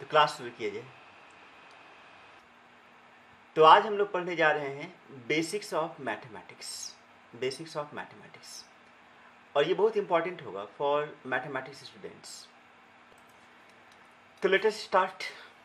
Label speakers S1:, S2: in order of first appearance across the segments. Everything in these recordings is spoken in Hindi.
S1: तो क्लास शुरू किया जाए। तो आज हम लोग पढ़ने जा रहे हैं basics of mathematics. Basics of mathematics, और ये बहुत इंपॉर्टेंट होगा फॉर मैथमेटिक्स स्टूडेंट्स। तो let us start.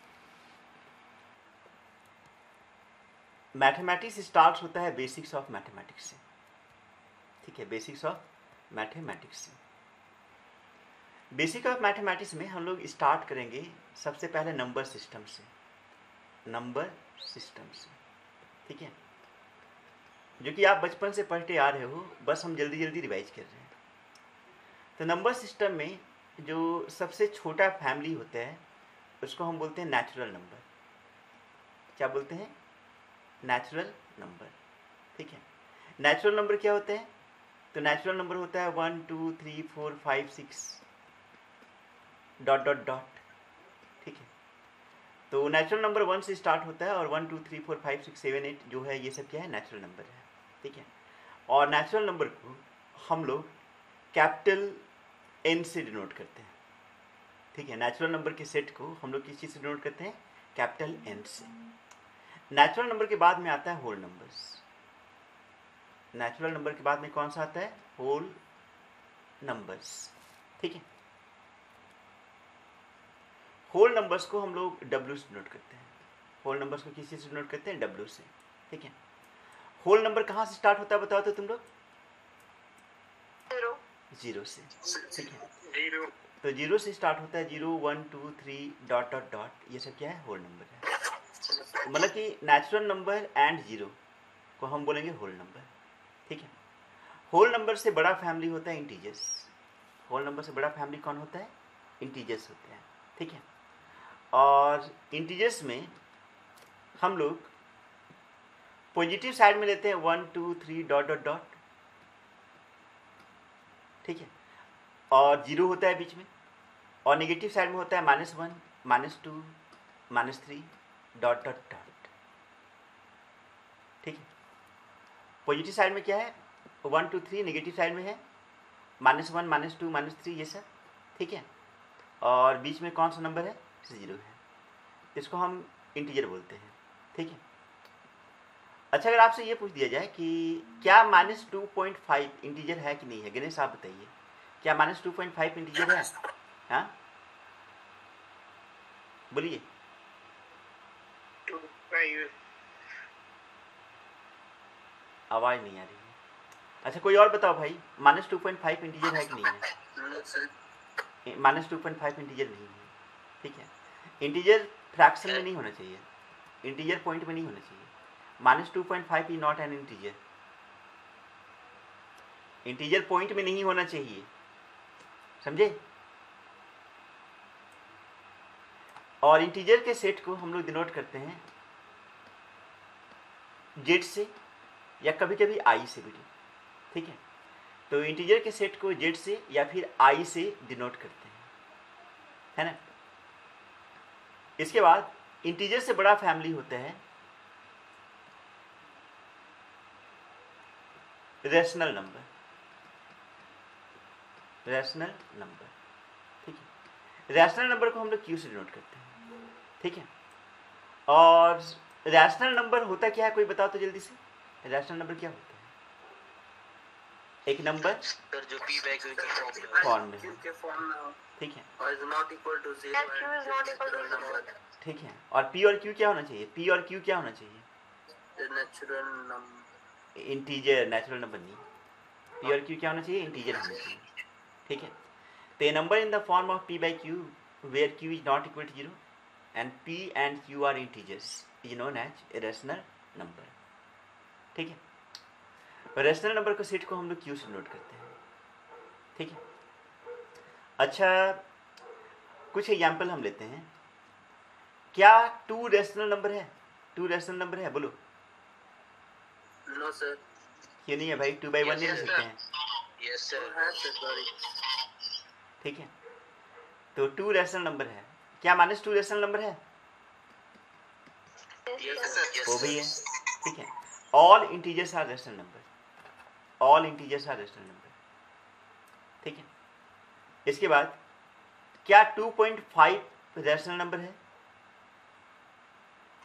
S1: Mathematics start होता है बेसिक्स ऑफ मैथमेटिक्स से, ठीक है, बेसिक्स ऑफ मैथमेटिक्स से। बेसिक ऑफ मैथमेटिक्स में हम लोग स्टार्ट करेंगे सबसे पहले नंबर सिस्टम से, नंबर सिस्टम से, ठीक है, जो कि आप बचपन से पढ़ते आ रहे हो, बस हम जल्दी जल्दी रिवाइज कर रहे हैं। तो नंबर सिस्टम में जो सबसे छोटा फैमिली होता है उसको हम बोलते हैं नेचुरल नंबर। क्या बोलते हैं? नेचुरल नंबर, ठीक है। नेचुरल नंबर क्या होते हैं? तो नेचुरल नंबर होता है 1 2 3 4 5 6 डॉट डॉट डॉट, ठीक है। तो नेचुरल नंबर 1 से स्टार्ट होता है और 1 2 3 4 5 6 7 8 जो है ये सब क्या है? नेचुरल नंबर है, ठीक है। और नेचुरल नंबर को हम लोग कैपिटल एन से डिनोट करते हैं, ठीक है। नेचुरल नंबर के सेट को हम लोग किस चीज़ से डिनोट करते हैं? कैपिटल एन से। नेचुरल नंबर के बाद में आता है होल नंबर्स। नेचुरल नंबर के बाद में कौन सा आता है? होल नंबर्स, ठीक है। होल नंबर्स को हम लोग डब्ल्यू से डिनोट करते हैं। होल नंबर्स को किस चीज़ से डिनोट करते हैं? डब्ल्यू से, ठीक है। होल नंबर कहाँ से स्टार्ट होता है बताओ तो तुम लोग? जीरो से, ठीक है। तो जीरो से स्टार्ट होता है, 0 1 2 3 डॉट डॉट डॉट, ये सब क्या है? होल नंबर है। मतलब कि नेचुरल नंबर एंड जीरो को हम बोलेंगे होल नंबर, ठीक है। होल नंबर से बड़ा फैमिली होता है इंटीजर्स। होल नंबर से बड़ा फैमिली कौन होता है? इंटीजर्स होते हैं, ठीक है। और इंटीजर्स में हम लोग पॉजिटिव साइड में लेते हैं 1 2 3 डॉट डॉट डॉट, ठीक है, और जीरो होता है बीच में। और नेगेटिव साइड में होता है -1 -2 -3 डॉट डॉट डॉट, ठीक है। पॉजिटिव साइड में क्या है? 1 2 3, नेगेटिव साइड में है -1 -2 -3 ये सब, ठीक है। और बीच में कौन सा नंबर है? जीरो है। इसको हम इंटीजर बोलते हैं, ठीक है। अच्छा, अगर आपसे ये पूछ दिया जाए कि क्या -2.5 इंटीजर है कि नहीं है, गणेश आप बताइए, क्या -2.5 इंटीजर है? हाँ बोलिए। आवाज़ नहीं आ रही है। अच्छा, कोई और बताओ भाई, -2.5 इंटीजर है कि नहीं है? -2.5 इंटीजर नहीं है, ठीक है। इंटीजर फ्रैक्शन में नहीं होना चाहिए, इंटीजर पॉइंट में नहीं होना चाहिए। -2.5 is not an integer, integer point में नहीं होना चाहिए, समझे। और इंटीजर के सेट को हम लोग डिनोट करते हैं जेड से या कभी कभी आई से भी, ठीक है। तो इंटीजर के सेट को जेड से या फिर आई से डिनोट करते हैं, है ना। इसके बाद इंटीजर से बड़ा फैमिली होता है रैशनल नंबर, रैशनल नंबर, ठीक है। रैशनल नंबर को हम लोग क्यू से डिनोट करते हैं, ठीक है। और रैशनल नंबर होता क्या है, कोई बताओ तो जल्दी से। रैशनल नंबर क्या होता है? एक नंबर
S2: जो p बाय q के
S1: फॉर्म में, ठीक है, ठीक है। और p और q क्या होना चाहिए? p और q क्या होना चाहिए?
S2: Natural number,
S1: integer, natural number नहीं। p और q क्या होना चाहिए? इंटीजर होना चाहिए, ठीक है। तो a number in the form of p by q where q is not equal to 0 and p and q are integers is known as a rational number, ठीक है। रैशनल नंबर के सेट को हम लोग q से नोट करते हैं, ठीक है। अच्छा, कुछ एग्जाम्पल हम लेते हैं। क्या 2 रैशनल नंबर है? 2 रैशनल नंबर है, बोलो।
S2: नो सर,
S1: क्यों नहीं है भाई? 2/1 नहीं लिख सकते हैं,
S2: यस सर,
S1: ठीक है। तो 2 रैशनल नंबर है। क्या -2 रैशनल नंबर है? वो भी है, ठीक है। All integers are rational number, all integers are rational number, ठीक है। इसके बाद क्या 2.5 रैशनल नंबर है?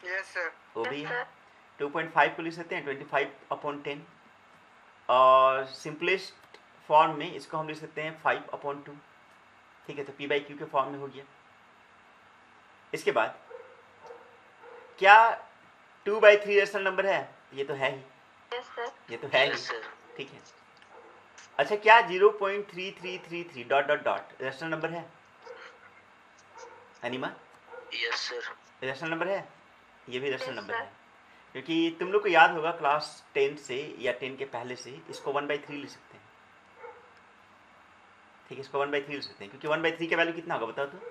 S2: Yes, sir.
S1: वो भी है। 2.5 को लिख सकते हैं 25/10, और सिंपलेस्ट फॉर्म में इसको हम लिख सकते हैं 5/2। ठीक है, तो p/q के फॉर्म में हो गया। इसके बाद क्या 2/3 रेशनल नंबर है? ये तो है ही।
S2: Yes, sir.
S1: ये तो है
S2: Yes,
S1: ही।
S2: sir.
S1: ठीक है। अच्छा, क्या 0.3333 dot dot dot rational number है? Anima,
S2: Yes, sir.
S1: Rational number है? ये भी रेशनल
S2: Yes,
S1: नंबर
S2: sir.
S1: है, क्योंकि तुम लोग को याद होगा क्लास 10 से या 10 के पहले से इसको 1/3 लिख सकते हैं। ठीक है, इसको 1/3 लिख सकते हैं, क्योंकि 1/3 का वैल्यू कितना होगा बताओ तो?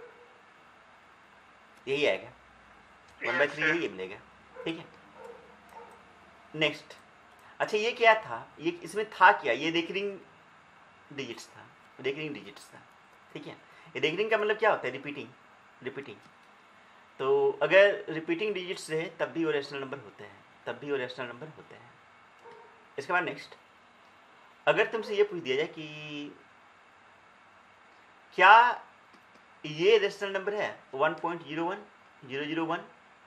S1: यही आएगा, 1/3 यही मिलेगा। ठीक है, नेक्स्ट। अच्छा, ये क्या था? ये इसमें था क्या? ये रेकरिंग डिजिट्स था, रेकरिंग डिजिट्स था। ठीक है, ये रेकरिंग का मतलब क्या होता है? रिपीटिंग। तो अगर रिपीटिंग डिजिट्स रहे तब भी वो रेशनल नंबर होते हैं, इसके बाद नेक्स्ट, अगर तुमसे ये पूछ दिया जाए कि क्या ये रेशनल नंबर है 1.01 001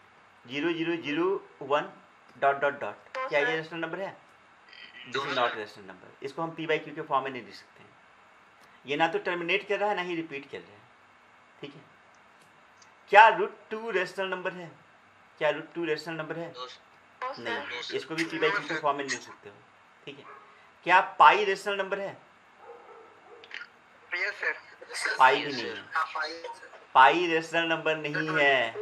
S1: 0001 डॉट डॉट डॉट, क्या ये रेशनल नंबर है? This is not rational number. इसको हम p/q के फॉर्म में नहीं लिख सकते हैं। ये ना तो टर्मिनेट कर रहा है ना ही रिपीट कर रहा है। ठीक है, क्या √2 रेशनल नंबर है? क्या √2 रेशनल नंबर है? नहीं, इसको भी p/q के फॉर्म में लिख सकते हो। ठीक है, क्या पाई रेशनल नंबर है?
S2: Yes, sir.
S1: पाई भी नहीं है, पाई रेशनल नंबर नहीं है।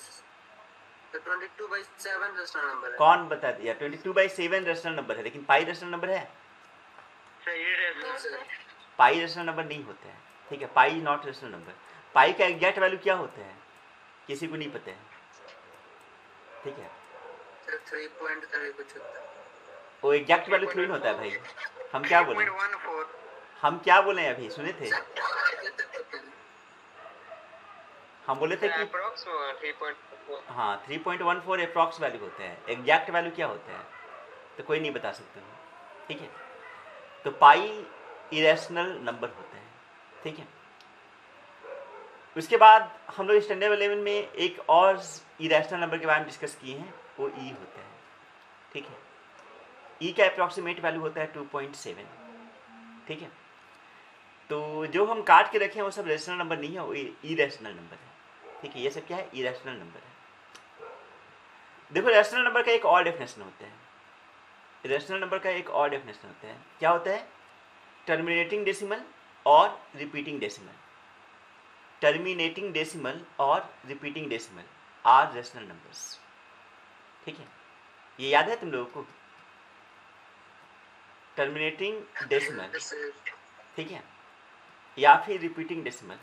S2: 22/7 रेशनल नंबर है।
S1: कौन बता दिया? 22/7 रेशनल नंबर है, लेकिन पाई रेशनल नंबर है? पाई रेशनल नंबर नहीं होता है। ठीक है, pi not rational number. Pi का एग्जैक्ट वैल्यू क्या होता है? किसी को नहीं पता है। ठीक है,
S2: 3.3 कुछ होता है।
S1: वो एग्जैक्ट वैल्यू थोड़ी होता है भाई। हम क्या बोले?
S2: 3.14।
S1: हम क्या बोले अभी? सुने थे? हम बोले थे कि हाँ 3.14 अप्रॉक्स वैल्यू होता है। एग्जैक्ट वैल्यू क्या होता है तो कोई नहीं बता सकते हो। ठीक है, तो पाई इरेशनल नंबर होते हैं। ठीक है, उसके बाद हम लोग स्टैंडर्ड लेवल में एक और इरेशनल नंबर के बारे में डिस्कस किए हैं, वो ई होता है। ठीक है, ई का अप्रॉक्सीमेट वैल्यू होता है 2.7। ठीक है, तो जो हम काट के रखे हैं वो सब रेशनल नंबर नहीं है, वो इरेशनल नंबर है। ठीक है, ये सब क्या है? इरेशनल नंबर है। देखो, रेशनल नंबर का एक और डेफिनेशन होता है। रेशनल नंबर का एक और डेफिनेशन होता है, क्या होता है? टर्मिनेटिंग डेसिमल और रिपीटिंग डेसिमल। टर्मिनेटिंग डेसिमल और repeating decimal are rational numbers. ठीक है, ये याद है तुम लोगों को? टर्मिनेटिंग डेसिमल, ठीक है, या फिर रिपीटिंग डेसिमल।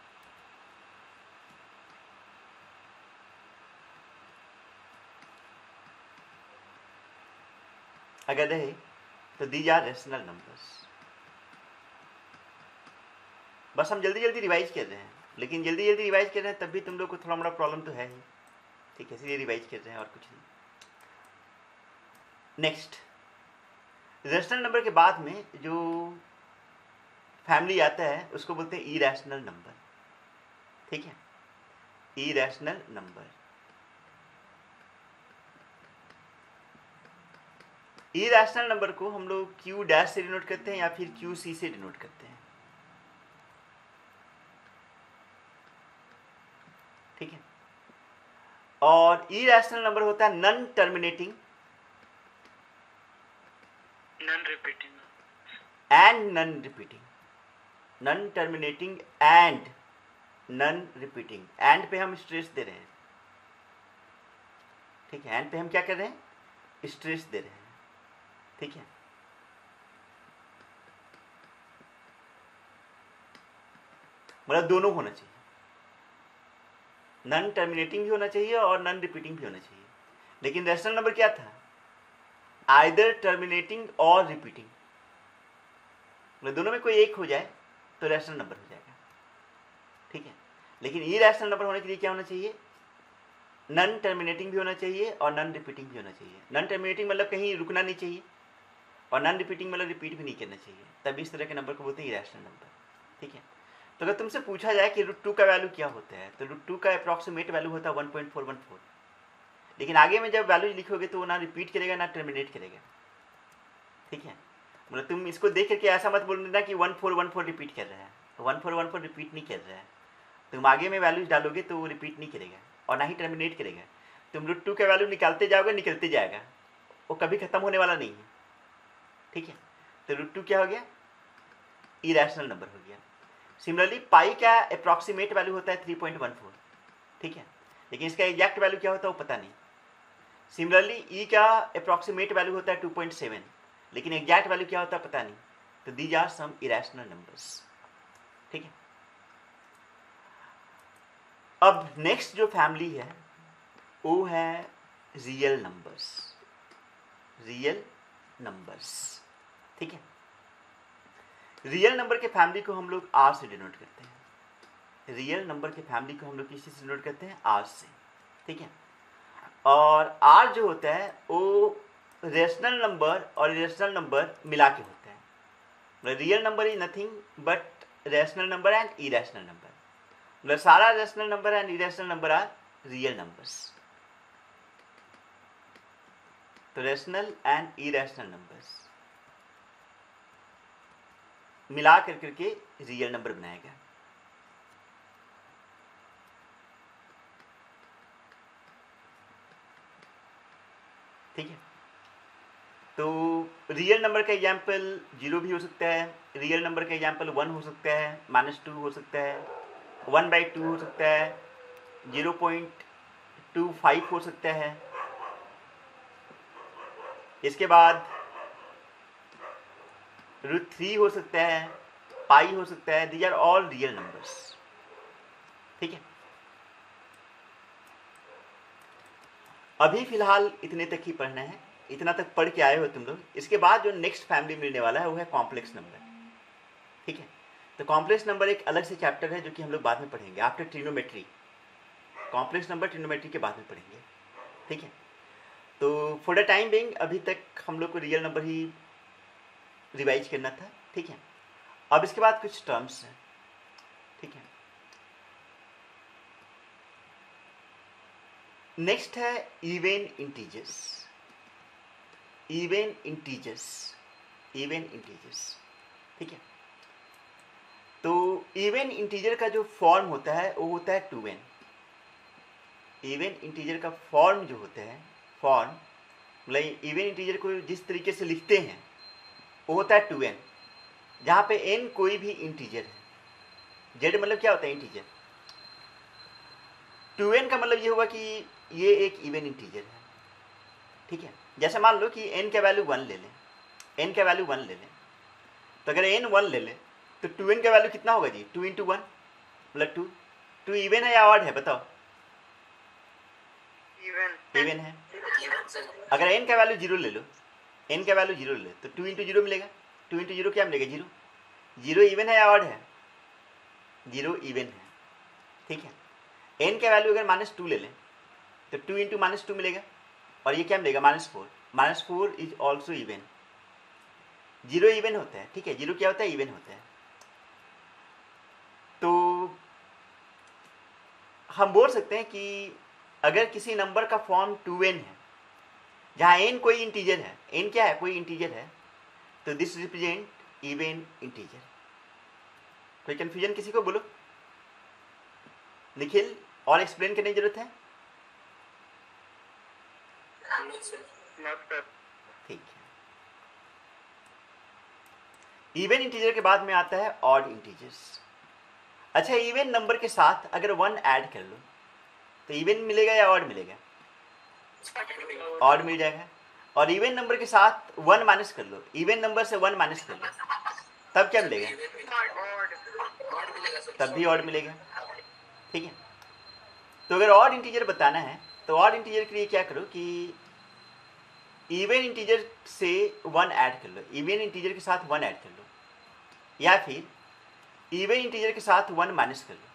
S1: अगर रहे तो दीज आर रेशनल नंबर्स। बस हम जल्दी जल्दी रिवाइज कर रहे हैं, लेकिन जल्दी जल्दी रिवाइज कर रहे हैं तब भी तुम लोग को थोड़ा मोड़ा प्रॉब्लम तो है ही। ठीक है, इसलिए रिवाइज कर रहे हैं और कुछ नहीं। नेक्स्ट, रेशनल नंबर के बाद में जो फैमिली आता है उसको बोलते हैं इरेशनल नंबर। ठीक है, इरेशनल नंबर। इरेशनल नंबर को हम लोग क्यू डैश से डिनोट करते हैं या फिर क्यू सी से डिनोट करते हैं। ठीक है, और इरेशनल नंबर होता है non terminating
S2: non repeating
S1: and non repeating. Non terminating and non repeating. End पे हम स्ट्रेस दे रहे हैं। ठीक है, एंड पे हम क्या कर रहे हैं? स्ट्रेस दे रहे हैं। ठीक है, मतलब दोनों होना चाहिए, नॉन टर्मिनेटिंग भी होना चाहिए और नॉन रिपीटिंग भी होना चाहिए। लेकिन रेशनल नंबर क्या था? आइदर टर्मिनेटिंग और रिपीटिंग, मतलब दोनों में कोई एक हो जाए तो रेशनल नंबर हो जाएगा। ठीक है, लेकिन ये रैशनल नंबर होने के लिए क्या होना चाहिए? नॉन टर्मिनेटिंग भी होना चाहिए और नॉन रिपीटिंग भी होना चाहिए। नॉन टर्मिनेटिंग मतलब कहीं रुकना नहीं चाहिए, और नॉन रिपीटिंग मतलब रिपीट भी नहीं करना चाहिए। तब इस तरह के नंबर को बोलते हैं इरेशनल नंबर। ठीक है, तो अगर तुमसे पूछा जाए कि √2 का वैल्यू क्या होता है, तो √2 का अप्रॉक्सीमेट वैल्यू होता है 1.414। लेकिन आगे में जब वैल्यूज लिखोगे तो वो ना रिपीट करेगा ना टर्मिनेट करेगा, ठीक है। मतलब तुम इसको देख करके ऐसा मत बोल देना कि 1414 रिपीट कर रहा है, 1414 रिपीट नहीं कर रहा है। तुम आगे में वैल्यूज डालोगे तो वो रिपीट नहीं करेगा और ना ही टर्मिनेट करेगा। तुम √2 का वैल्यू निकालते जाओगे, निकलते जाएगा, वो कभी खत्म होने वाला नहीं है, ठीक है। तो √2 क्या हो गया, इरेशनल नंबर हो गया। सिमिलरली पाई का अप्रॉक्सीमेट वैल्यू होता है 3.14, ठीक है, लेकिन इसका एग्जैक्ट वैल्यू क्या होता है वो पता नहीं। सिमिलरली ई का अप्रॉक्सीमेट वैल्यू होता है 2.7, लेकिन एग्जैक्ट वैल्यू क्या होता है पता नहीं। तो these are some irrational numbers, ठीक है। अब नेक्स्ट जो फैमिली है वो है रियल नंबर्स, रियल नंबर्स, ठीक है। रियल नंबर के फैमिली को हम लोग आर से डिनोट करते हैं। रियल नंबर के फैमिली को हम लोग किस चीज से डिनोट करते हैं, आर से, ठीक है। और आर जो होता है वो रेशनल नंबर और इरेशनल नंबर मिला के होता है। Real number is nothing but rational number and irrational number. मतलब सारा rational number and irrational number are real numbers. तो रेशनल एंड इरेशनल नंबर्स मिला कर करके रियल नंबर बनाएगा। ठीक है, तो रियल नंबर का एग्जाम्पल 0 भी हो सकता है, रियल नंबर का एग्जाम्पल 1 हो सकता है, -2 हो सकता है, 1/2 हो सकता है, 0.25 हो सकता है। इसके बाद √3 हो सकता है, पाई हो सकता है। These are all real numbers, ठीक है। अभी फिलहाल इतने तक ही पढ़ना है, इतना तक पढ़ के आए हो तुम लोग। इसके बाद जो नेक्स्ट फैमिली मिलने वाला है वो है कॉम्प्लेक्स नंबर, ठीक है। तो कॉम्प्लेक्स नंबर एक अलग से चैप्टर है जो कि हम लोग बाद में पढ़ेंगे after trigonometry. Complex number trigonometry के बाद में पढ़ेंगे, ठीक है। तो फॉर द टाइम बिंग अभी तक हम लोग को रियल नंबर ही रिवाइज करना था, ठीक है। अब इसके बाद कुछ टर्म्स हैं, ठीक है। नेक्स्ट है even integers, even integers, even integers, ठीक है। तो इवन इंटीजर का जो फॉर्म होता है वो होता है 2n। इवन इंटीजर का फॉर्म जो होता है, फॉर्म मतलब इवन इंटीजर को जिस तरीके से लिखते हैं वो होता है 2n, जहाँ पे n कोई भी इंटीजर है। z मतलब क्या होता है, इंटीजर। 2n का मतलब ये होगा कि ये एक इवन इंटीजर है, ठीक है। जैसे मान लो कि n का वैल्यू 1 ले लें, n का वैल्यू 1 ले लें, तो अगर n 1 ले लें तो 2n का वैल्यू कितना होगा जी, 2 × 1 मतलब 2। 2 इवन है या ऑड है बताओ, इवन है। अगर n का वैल्यू 0 ले लो, n का वैल्यू 0 ले तो 2 × 0 मिलेगा। 2 × 0 क्या मिलेगा, 0। 0 इवन है या ऑड है, 0 इवन है, ठीक है। n का वैल्यू अगर -2 ले लें तो 2 × -2 मिलेगा और ये क्या मिलेगा, -4। -4 इज ऑल्सो इवन। 0 इवन होता है, ठीक है। 0 क्या होता है, इवन होता है। तो हम बोल सकते हैं कि अगर किसी नंबर का फॉर्म 2n है जहाँ n कोई इंटीजर है, n क्या है, कोई इंटीजर है, तो दिस रिप्रेजेंट इवन इंटीजर। कोई कंफ्यूजन किसी को, बोलो निखिल, और एक्सप्लेन करने की जरूरत है, ठीक है। इवन इंटीजर के बाद में आता है ऑड इंटीजर्स। अच्छा, इवन नंबर के साथ अगर 1 ऐड कर लो तो इवन मिलेगा या ऑड मिलेगा, ऑड मिल जाएगा। और इवन नंबर के साथ 1 माइनस कर लो, इवन नंबर से 1 माइनस कर लो, तब क्या मिलेगा, तब भी ऑड मिलेगा, ठीक है। तो अगर ऑड इंटीजर बताना है तो ऑड इंटीजर के लिए क्या करो कि इवन इंटीजर से 1 ऐड कर लो, इवन इंटीजर के साथ 1 ऐड कर लो, या फिर इवन इंटीजर के साथ 1 माइनस कर लो,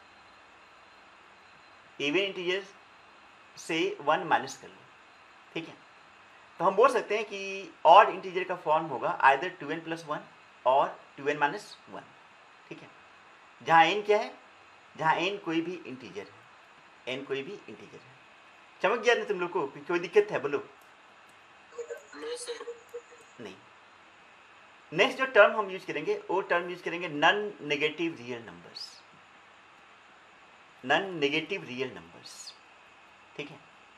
S1: इवन इंटीजर से 1 माइनस कर लो, ठीक है। तो हम बोल सकते हैं कि ऑड इंटीजर का फॉर्म होगा आइदर 2n + 1 और 2n - 1, ठीक है। जहाँ n क्या है, जहाँ n कोई भी इंटीजर है, n कोई भी इंटीजर है, चमक गया ना तुम लोग को? कोई दिक्कत है? बोलो।
S2: नहीं सर।
S1: नहीं। नेक्स्ट जो टर्म हम यूज करेंगे वो टर्म यूज करेंगे non negative real numbers. Non negative real numbers, ठीक है।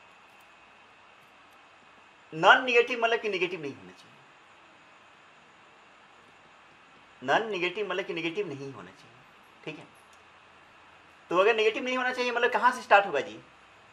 S1: नॉन नेगेटिव मतलब कि नेगेटिव नहीं होना चाहिए। नॉन नेगेटिव मतलब कि नेगेटिव नहीं होना चाहिए, ठीक है। तो अगर नेगेटिव नहीं होना चाहिए मतलब कहाँ से स्टार्ट होगा जी?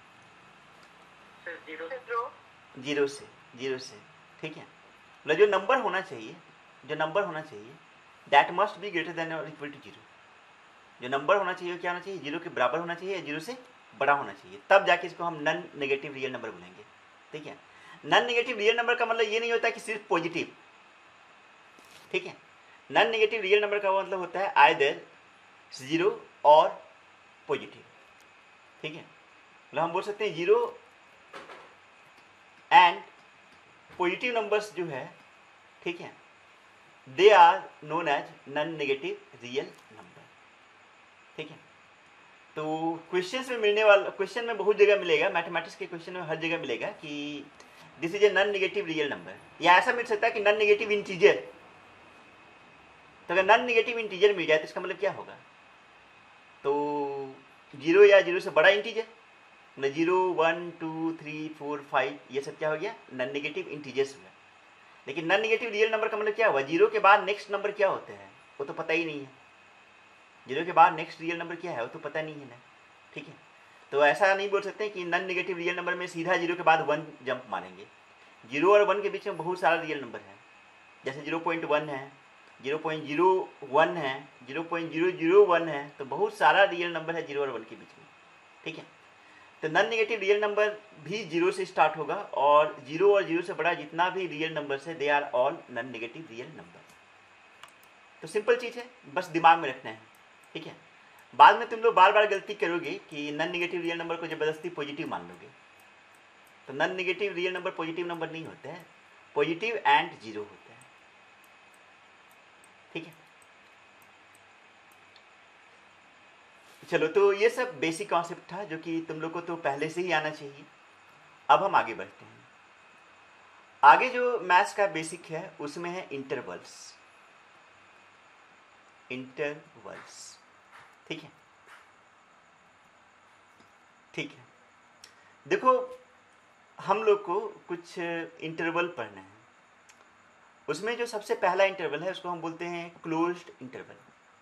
S1: जीरो से। जीरो से, ठीक है। मतलब जो नंबर होना चाहिए, जो नंबर होना चाहिए that must be greater than और इक्वल टू जीरो। जो नंबर होना चाहिए क्या होना चाहिए? जीरो के बराबर होना चाहिए या जीरो से बड़ा होना चाहिए, तब जाके इसको हम नॉन नेगेटिव रियल नंबर बोलेंगे, ठीक है। नॉन नेगेटिव रियल नंबर का मतलब ये नहीं होता कि सिर्फ पॉजिटिव, ठीक है। नॉन नेगेटिव रियल नंबर का मतलब होता है आइदर जीरो और पॉजिटिव, ठीक है। मतलब हम बोल सकते हैं जीरो एंड पॉजिटिव नंबर्स जो है, ठीक है, they are known as non negative real number, ठीक है। तो क्वेश्चंस में मिलने वाला, क्वेश्चन में बहुत जगह मिलेगा, मैथमेटिक्स के क्वेश्चन में हर जगह मिलेगा कि this is a non negative real number, या ऐसा मिल सकता है कि नॉन नेगेटिव इंटीजर। तो अगर नॉन नेगेटिव इंटीजर मिल जाए तो इसका मतलब क्या होगा? तो जीरो या जीरो से बड़ा इंटीजर, मतलब जीरो, 1, 2, 3, 4, 5, ये सब क्या हो गया? नॉन नेगेटिव इंटीजर्स हुआ। लेकिन नॉन नेगेटिव रियल नंबर का मतलब क्या हुआ? जीरो के बाद नेक्स्ट नंबर क्या होते हैं वो तो पता ही नहीं है। जीरो के बाद नेक्स्ट रियल नंबर क्या है वो तो पता नहीं है ना, ठीक है। तो ऐसा नहीं बोल सकते कि नॉन नेगेटिव रियल नंबर में सीधा जीरो के बाद 1 जंप मारेंगे। जीरो और 1 के बीच में बहुत सारा रियल नंबर है, जैसे 0.1 है, 0.01 है, 0.001 है, तो बहुत सारा रियल नंबर है जीरो और 1 के बीच में, ठीक है। तो नॉन नेगेटिव रियल नंबर भी जीरो से स्टार्ट होगा, और जीरो और जीरो से बड़ा जितना भी रियल नंबर है they are all non negative real number. तो सिंपल चीज़ है, बस दिमाग में रखना है, ठीक है। बाद में तुम लोग बार बार गलती करोगे कि नॉन नेगेटिव रियल नंबर को जबरदस्ती पॉजिटिव मान लोगे। तो non negative real number positive number नहीं होता है, पॉजिटिव एंड जीरो होता है, ठीक है। चलो, तो ये सब बेसिक कॉन्सेप्ट था जो कि तुम लोग को तो पहले से ही आना चाहिए। अब हम आगे बढ़ते हैं। आगे जो मैथ्स का बेसिक है उसमें है इंटरवल्स। इंटरवल्स, ठीक है, ठीक है। देखो, हम लोग को कुछ इंटरवल पढ़ना है। उसमें जो सबसे पहला इंटरवल है उसको हम बोलते हैं क्लोज्ड इंटरवल।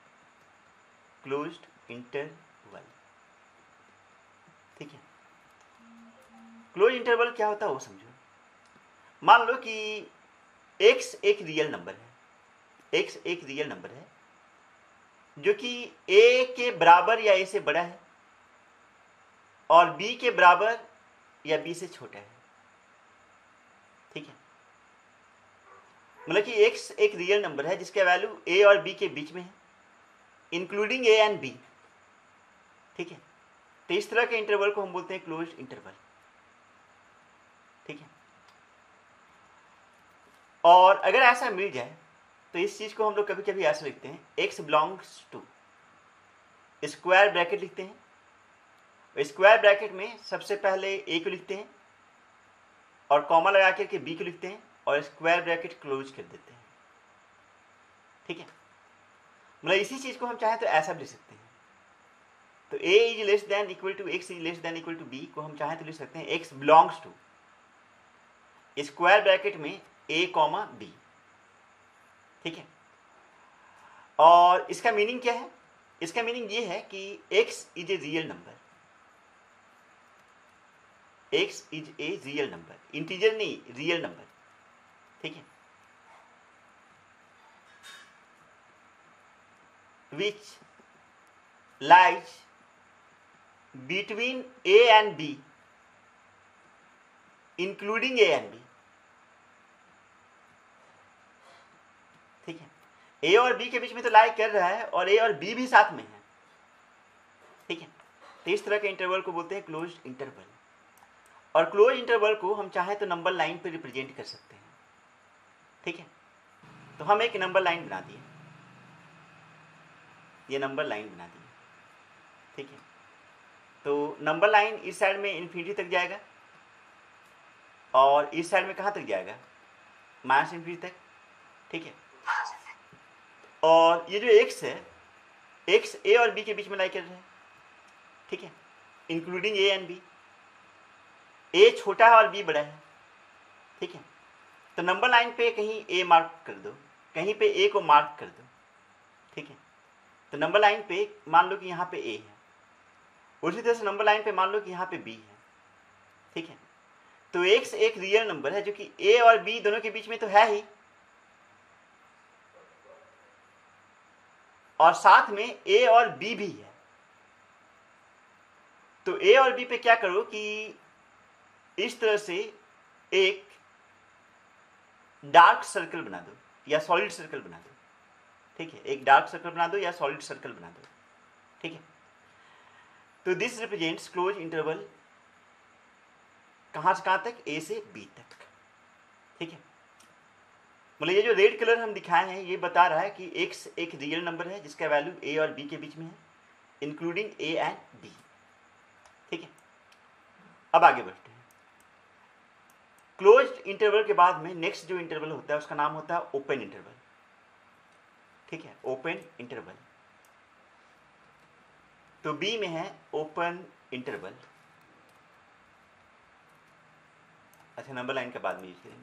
S1: क्लोज्ड इंटरवल, ठीक है। क्लोज इंटरवल क्या होता है वो समझो। मान लो कि x एक रियल नंबर है, x एक रियल नंबर है जो कि a के बराबर या a से बड़ा है और b के बराबर या b से छोटा है, ठीक है। मतलब कि x एक रियल नंबर है जिसका वैल्यू a और b के बीच में है, इंक्लूडिंग a एंड b, ठीक है। तो इस तरह के इंटरवल को हम बोलते हैं क्लोज इंटरवल, ठीक है। और अगर ऐसा मिल जाए तो इस चीज को हम लोग कभी कभी ऐसे लिखते हैं, x belongs to, square bracket लिखते हैं। स्क्वायर ब्रैकेट में सबसे पहले a को लिखते हैं और कॉमा लगा करके b को लिखते हैं और स्क्वायर ब्रैकेट क्लोज कर देते हैं, ठीक है। मतलब इसी चीज को हम चाहें तो ऐसा भी लिख सकते हैं। तो a is less than equal to x is less than equal to b को हम चाहें तो लिख सकते हैं x belongs to square bracket में a कॉमा b, ठीक है। और इसका मीनिंग क्या है? इसका मीनिंग ये है कि x is a real number, x is a real number, integer नहीं, रियल नंबर, ठीक है। Which lies between a and b including a and b, ठीक है। a और b के बीच में तो लाई कर रहा है और a और b भी साथ में है, ठीक है। तो इस तरह के इंटरवल को बोलते हैं क्लोज्ड इंटरवल। और क्लोज इंटरवल को हम चाहें तो नंबर लाइन पे रिप्रेजेंट कर सकते हैं, ठीक है। तो हम एक नंबर लाइन बना दिए, ये नंबर लाइन बना दिए, ठीक है। तो नंबर लाइन इस साइड में इन्फिनिटी तक जाएगा और इस साइड में कहाँ तक जाएगा, माइनस इन्फिनिटी तक, ठीक है। और ये जो एक्स है, एक्स ए और बी के बीच में लाई कर रहे हैं, ठीक है, including a and b. A छोटा है और बी बड़ा है, ठीक है। तो नंबर लाइन पे कहीं ए मार्क कर दो, कहीं पे ए को मार्क कर दो, ठीक है। तो नंबर लाइन पे मान लो कि यहाँ पे ए है, उसी तरह से नंबर लाइन पे मान लो कि यहाँ पे बी है, ठीक है। तो एक्स एक रियल नंबर है जो कि ए और बी दोनों के बीच में तो है ही, और साथ में ए और बी भी है। तो ए और बी पे क्या करो कि इस तरह से एक डार्क सर्कल बना दो या सॉलिड सर्कल बना दो, ठीक है। एक डार्क सर्कल बना दो या सॉलिड सर्कल बना दो, ठीक है। तो दिस रिप्रेजेंट्स क्लोज इंटरवल कहाँ से कहाँ तक, ए से बी तक, ठीक है। मतलब ये जो रेड कलर हम दिखाए हैं ये बता रहा है कि एक्स एक रियल नंबर है जिसका वैल्यू ए और बी के बीच में है, इंक्लूडिंग ए एंड बी, ठीक है। अब आगे बढ़ते हैं। क्लोज्ड इंटरवल के बाद में नेक्स्ट जो इंटरवल होता है उसका नाम होता है ओपन इंटरवल, ठीक है, ओपन इंटरवल। तो बी में है ओपन इंटरवल। अच्छा, नंबर लाइन के बाद में यूज करेंगे।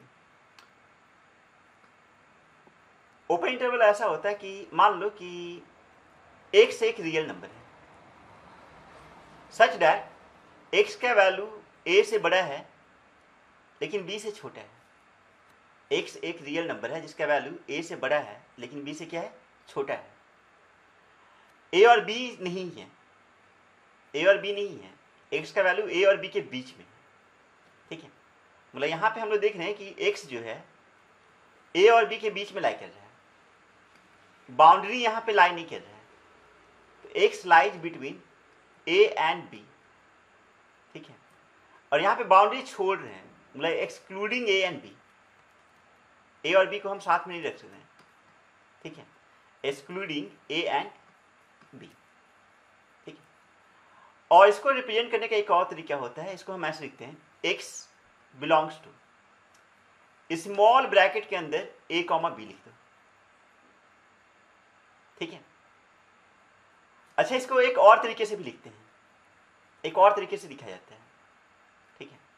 S1: ओपन इंटरवल ऐसा होता है कि मान लो कि एक्स एक रियल नंबर है सच दैट एक्स का वैल्यू ए से बड़ा है लेकिन बी से छोटा है। एक्स एक रियल नंबर है जिसका वैल्यू ए से बड़ा है लेकिन बी से क्या है, छोटा है। ए और बी नहीं है, ए और बी नहीं है, एक्स का वैल्यू ए और बी के बीच में है, ठीक है। मतलब यहाँ पे हम लोग देख रहे हैं कि एक्स जो है ए और बी के बीच में लाई कर रहा है, बाउंड्री यहाँ पे लाई नहीं कर रहा है। तो x lies between a and b, ठीक है। और यहाँ पे बाउंड्री छोड़ रहे हैं, मतलब excluding a and b. A और बी को हम साथ में नहीं रख सकते हैं, ठीक है, एक्सक्लूडिंग ए एंड बी, ठीक है। और इसको रिप्रेजेंट करने का एक और तरीका होता है, इसको हम ऐसे लिखते हैं, x belongs to small bracket के अंदर ए कॉमा बी लिख दो, ठीक है। अच्छा, इसको एक और तरीके से भी लिखते हैं, एक और तरीके से लिखा जाता है, ठीक है,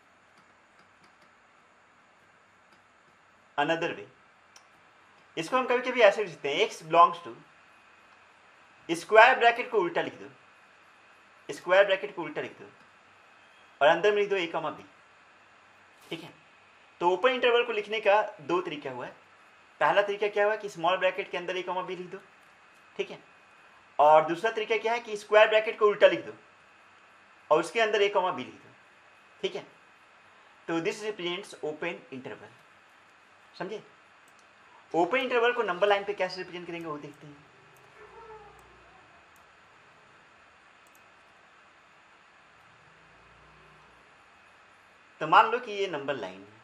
S1: अनदर वे। इसको हम कभी कभी ऐसे लिख सकते हैं, x belongs to square bracket को उल्टा लिख दो, स्क्वायर ब्रैकेट को उल्टा लिख दो और अंदर में लिख दो ए कॉमा बी, ठीक है। तो ओपन इंटरवल को लिखने का दो तरीका हुआ है। पहला तरीका क्या हुआ कि स्मॉल ब्रैकेट के अंदर ए कॉमा बी लिख दो, ठीक है। और दूसरा तरीका क्या है कि स्क्वायर ब्रैकेट को उल्टा लिख दो और उसके अंदर ए कॉमा बी लिख दो, ठीक है। तो दिस रिप्रेजेंट्स ओपन इंटरवल, समझे। ओपन इंटरवल को नंबर लाइन पे कैसे रिप्रेजेंट करेंगे वो देखते हैं। तो मान लो कि ये नंबर लाइन है,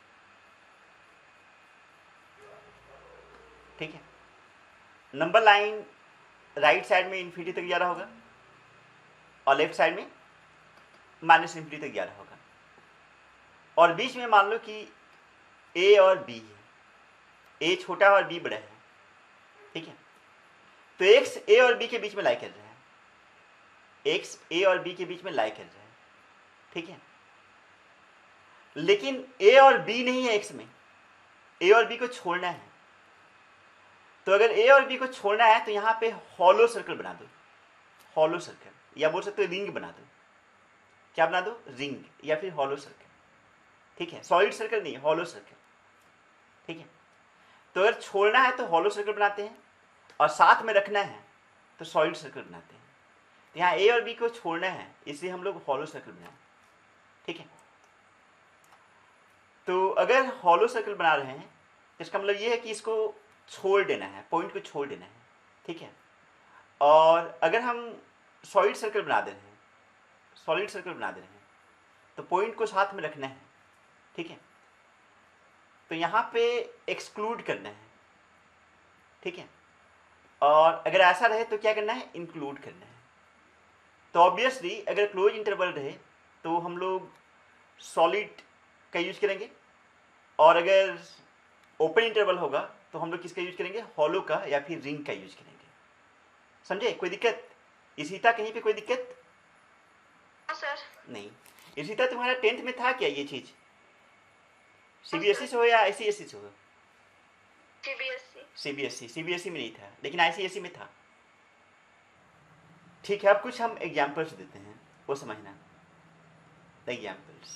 S1: ठीक है। नंबर लाइन राइट साइड में इन्फिनिटी तक जा रहा होगा और लेफ्ट साइड में माइनस इन्फिनिटी तक जा रहा होगा, और बीच में मान लो कि ए और बी है, ए छोटा और बी बड़ा है, ठीक है। तो एक्स ए और बी के बीच में लाई कर रहा है, एक्स ए और बी के बीच में लाई कर रहा है, ठीक है। लेकिन ए और बी नहीं है एक्स में, ए और बी को छोड़ना है। तो अगर ए और बी को छोड़ना है तो यहाँ पे हॉलो सर्कल बना दो, हॉलो सर्कल, या बोल सकते हो रिंग बना दो। क्या बना दो, रिंग या फिर हॉलो सर्कल, ठीक है। सॉलिड सर्कल नहीं, हॉलो सर्कल, ठीक है। तो अगर छोड़ना है तो हॉलो सर्कल बनाते हैं और साथ में रखना है तो सॉलिड सर्कल बनाते हैं। तो यहाँ ए और बी को छोड़ना है इसलिए हम लोग हॉलो सर्कल बनाए, ठीक है। तो अगर हॉलो सर्कल बना रहे हैं तो इसका मतलब ये है कि इसको छोड़ देना है, पॉइंट को छोड़ देना है, ठीक है। और अगर हम सॉलिड सर्कल बना दे रहे हैं, सॉलिड सर्कल बना दे रहे हैं तो पॉइंट को साथ में रखना है, ठीक है। तो यहाँ पे एक्सक्लूड करना है, ठीक है। और अगर ऐसा रहे तो क्या करना है, इंक्लूड करना है। तो ऑब्वियसली अगर क्लोज इंटरवल रहे तो हम लोग सॉलिड का यूज करेंगे, और अगर ओपन इंटरवल होगा तो हम लोग किसका यूज करेंगे, हॉलो का या फिर रिंग का यूज करेंगे। समझे? कोई दिक्कत इसीता, कहीं पे कोई दिक्कत?
S3: सर
S1: नहीं। इसीता तुम्हारा 10th में था क्या ये चीज? सीबीएसई से हो या आईसीएसई से हो? सीबीएसई में नहीं था, लेकिन आईसीएसई में था। ठीक है, अब कुछ हम एग्जाम्पल्स देते हैं, वो समझना। एग्जाम्पल्स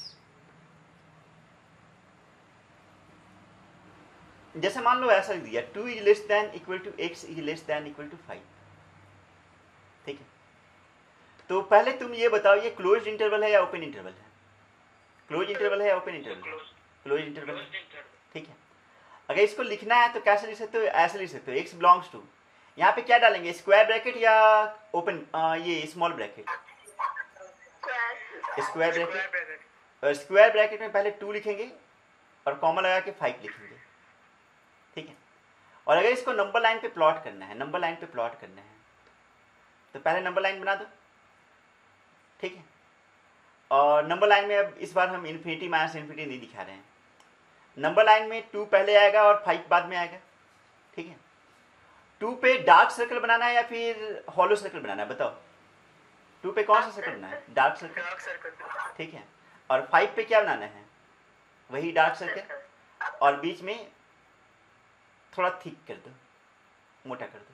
S1: जैसे मान लो ऐसा दिया 2 is less than equal to x is less than equal to 5। ठीक है, तो पहले तुम ये बताओ ये क्लोज्ड इंटरवल है या ओपन इंटरवल है? क्लोज इंटरवल है या ओपन इंटरवल है? क्लोज इंटरवल है। ठीक है, अगर इसको लिखना है तो कैसे लिख सकते हो? ऐसे लिख सकते हो, x बिलोंग्स टू, यहाँ पे क्या डालेंगे, स्क्वायर ब्रैकेट या ओपन ये स्मॉल ब्रैकेट? Square bracket. और स्क्वायर ब्रैकेट में पहले 2 लिखेंगे और कॉमा लगा के 5 लिखेंगे। ठीक है, और अगर इसको नंबर लाइन पे प्लॉट करना है, नंबर लाइन पे प्लॉट करना है, तो पहले नंबर लाइन बना दो। ठीक है, और नंबर लाइन में अब इस बार हम इन्फिनिटी माइनस इन्फिनिटी नहीं दिखा रहे हैं। नंबर लाइन में 2 पहले आएगा और 5 बाद में आएगा। ठीक है, 2 पे डार्क सर्कल बनाना है या फिर हॉलो सर्कल बनाना है, बताओ? 2 पे कौन सा सर्कल बनाना है? Dark circle. ठीक है, और 5 पे क्या बनाना है? वही डार्क सर्कल, और बीच में थोड़ा थिक कर दो, मोटा कर दो।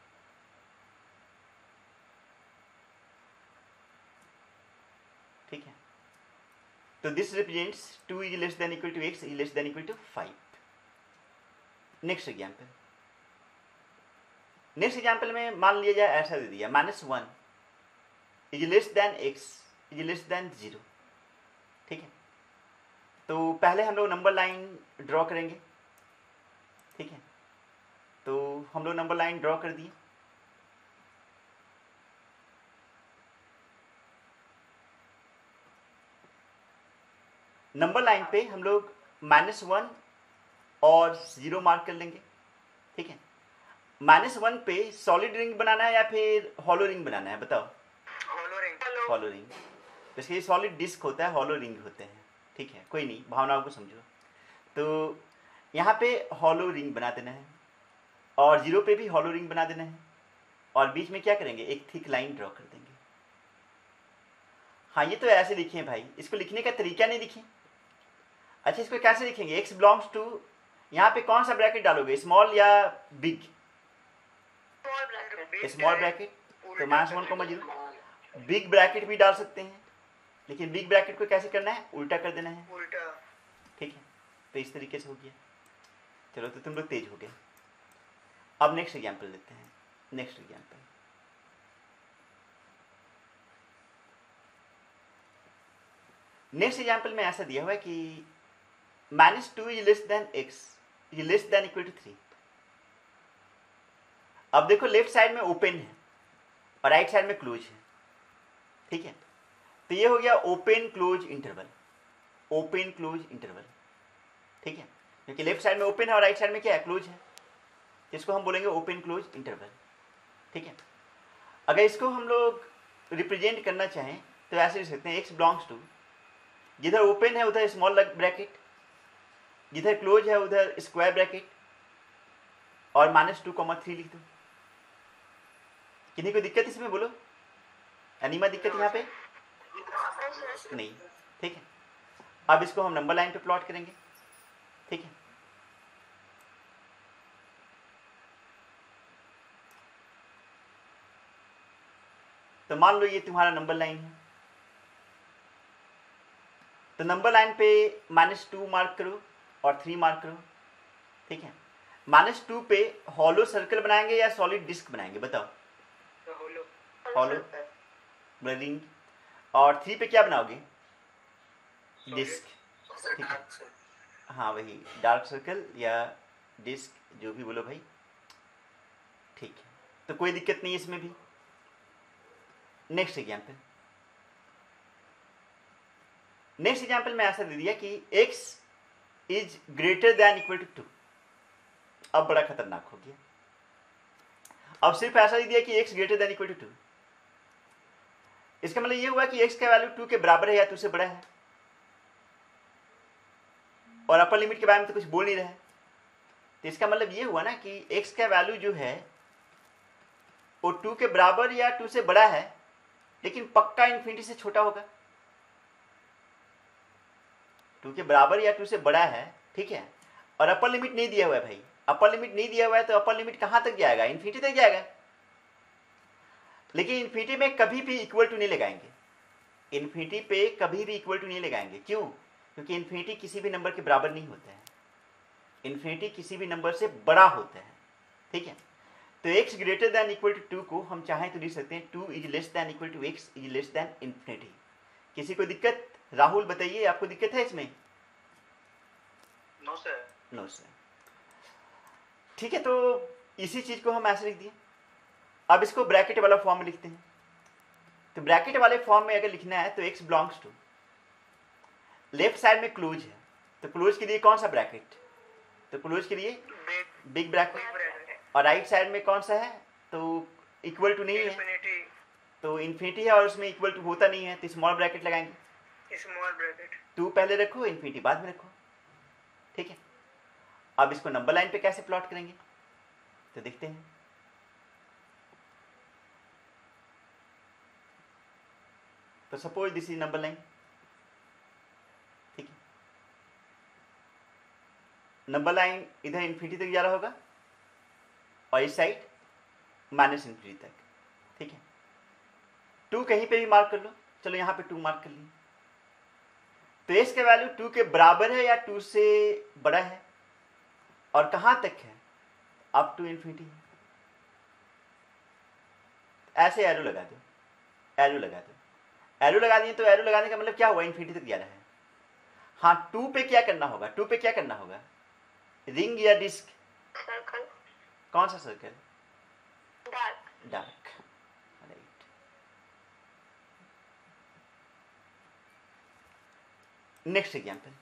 S1: ठीक है, तो this represents 2 is less than equal to x is less than equal to 5। Next example, next example में मान लिया जाए ऐसा दे दिया -1 is less than x is less than 0। ठीक है, तो पहले हम लोग नंबर लाइन ड्रॉ करेंगे। ठीक है, तो हम लोग नंबर लाइन ड्रॉ कर दिए। नंबर लाइन पे हम लोग -1 और 0 मार्क कर लेंगे। ठीक है, -1 पे सॉलिड रिंग बनाना है या फिर हॉलो रिंग बनाना है, बताओ? Hollow ring. जैसे ये सॉलिड डिस्क होता है, हॉलो रिंग होते हैं। ठीक है, कोई नहीं, भावनाओं को समझो। तो यहाँ पे हॉलो रिंग बना देना है, और 0 पे भी हॉलो रिंग बना देना है, और बीच में क्या करेंगे, एक थिक लाइन ड्रॉ कर देंगे। हाँ, ये तो ऐसे लिखे हैं भाई, इसको लिखने का तरीका नहीं लिखे। अच्छा, इसको कैसे लिखेंगे? x बिलोंग्स टू, यहाँ पे कौन सा ब्रैकेट डालोगे, स्मॉल या बिग? स्मॉल ब्रैकेट, तो -1 को 0। बिग ब्रैकेट भी डाल सकते हैं, लेकिन बिग ब्रैकेट को कैसे करना है, उल्टा कर देना है। उल्टा। ठीक है, तो इस तरीके से हो गया। चलो, तो तुम लोग तेज हो गए। अब नेक्स्ट एग्जाम्पल लेते हैं। नेक्स्ट एग्जाम्पल, नेक्स्ट एग्जाम्पल में ऐसा दिया हुआ है कि -2 is less than x is less than equal to 3। अब देखो, लेफ्ट साइड में ओपन है और राइट साइड में क्लोज है। ठीक है, तो ये हो गया open close interval, open close interval. ठीक है, क्योंकि लेफ्ट साइड में ओपन है और राइट साइड में क्या है, क्लोज है, इसको हम बोलेंगे ओपन क्लोज इंटरवल। ठीक है, अगर इसको हम लोग रिप्रेजेंट करना चाहें तो ऐसे लिख सकते हैं, x बिलोंग्स टू, जिधर ओपन है उधर स्मॉल ब्रैकेट, जिधर क्लोज है उधर स्क्वायर ब्रैकेट, और -2, 3 लिख दो। किन्हीं को दिक्कत इसमें, बोलो? अनिमा, दिक्कत यहाँ पे नहीं? ठीक है, अब इसको हम नंबर लाइन पे प्लॉट करेंगे। ठीक है, तो मान लो ये तुम्हारा नंबर लाइन है, तो नंबर लाइन पे -2 मार्क करो और 3 मार्क करो। ठीक है, -2 पे हॉलो सर्कल बनाएंगे या सॉलिड डिस्क बनाएंगे, बताओ? Hollow ring. और 3 पे क्या बनाओगे, डिस्क। ठीक है, हाँ वही डार्क सर्कल या डिस्क, जो भी बोलो भाई। ठीक है, तो कोई दिक्कत नहीं इसमें भी। नेक्स्ट एग्जाम्पल, नेक्स्ट एग्जाम्पल में ऐसा दे दिया कि x is greater than equal to 2। अब बड़ा खतरनाक हो गया। अब सिर्फ ऐसा दे दिया कि x greater than equal to 2, इसका मतलब ये हुआ कि x का वैल्यू 2 के बराबर है या 2 से बड़ा है। और अपर लिमिट के बारे में तो कुछ बोल नहीं रहे। तो इसका मतलब ये हुआ ना कि x का वैल्यू जो है वो 2 के बराबर या 2 से बड़ा है, लेकिन पक्का इन्फिनिटी से छोटा होगा। 2 के बराबर या 2 से बड़ा है, ठीक है। और अपर लिमिट नहीं दिया हुआ है भाई, अपर लिमिट नहीं दिया हुआ है, तो अपर लिमिट कहाँ तक जाएगा? इन्फिनिटी तक जाएगा। लेकिन इन्फिनिटी में कभी भी इक्वल टू नहीं लगाएंगे, इन्फिनिटी पे कभी भी इक्वल टू नहीं लगाएंगे। क्यों? क्योंकि इन्फिनिटी किसी भी नंबर के बराबर नहीं होता है, इन्फिनिटी किसी भी नंबर से बड़ा होता है, ठीक है। तो x greater than equal to 2 को हम चाहें तो लिख सकते हैं 2 is less than equal to x is less than infinity. किसी को दिक्कत? राहुल बताइए, आपको दिक्कत है इसमें?
S2: No sir.
S1: नो सर, ठीक है। तो इसी चीज को हम ऐसे लिख दिए। अब इसको ब्रैकेट वाला फॉर्म में लिखते हैं। तो ब्रैकेट वाले फॉर्म में अगर लिखना है तो x belongs to, left side में क्लोज है, तो क्लोज के लिए कौन सा ब्रैकेट? तो क्लोज के लिए बिग ब्रैकेट। और राइट साइड में कौन सा है? तो इक्वल टू नहीं है, तो इन्फिनिटी है और उसमें इक्वल टू होता नहीं है, तो स्मॉल ब्रैकेट लगाएंगे।
S2: स्मॉल ब्रैकेट
S1: 2 पहले रखो, इन्फिनिटी बाद में रखो, ठीक है। अब इसको नंबर लाइन पे कैसे प्लॉट करेंगे तो देखते हैं। तो suppose this is number line, ठीक है। नंबर लाइन इधर इन्फिनिटी तक जा रहा होगा और इस साइड माइनस इन्फिनिटी तक, ठीक है। 2 कहीं पे भी मार्क कर लो, चलो यहाँ पे 2 मार्क कर लिए। तो x का वैल्यू 2 के बराबर है या 2 से बड़ा है, और कहाँ तक है? Up to infinity. ऐसे एरो लगा दो, एरो लगा दो, एरो लगा दिए। तो एरो लगाने का मतलब क्या हुआ? इन्फिनिटी तक जा रहा है। हाँ, 2 पे क्या करना होगा? 2 पे क्या करना होगा? रिंग या डिस्क?
S3: सर्कल।
S1: कौन सा circle?
S3: Dark.
S1: Dark, right. Next example,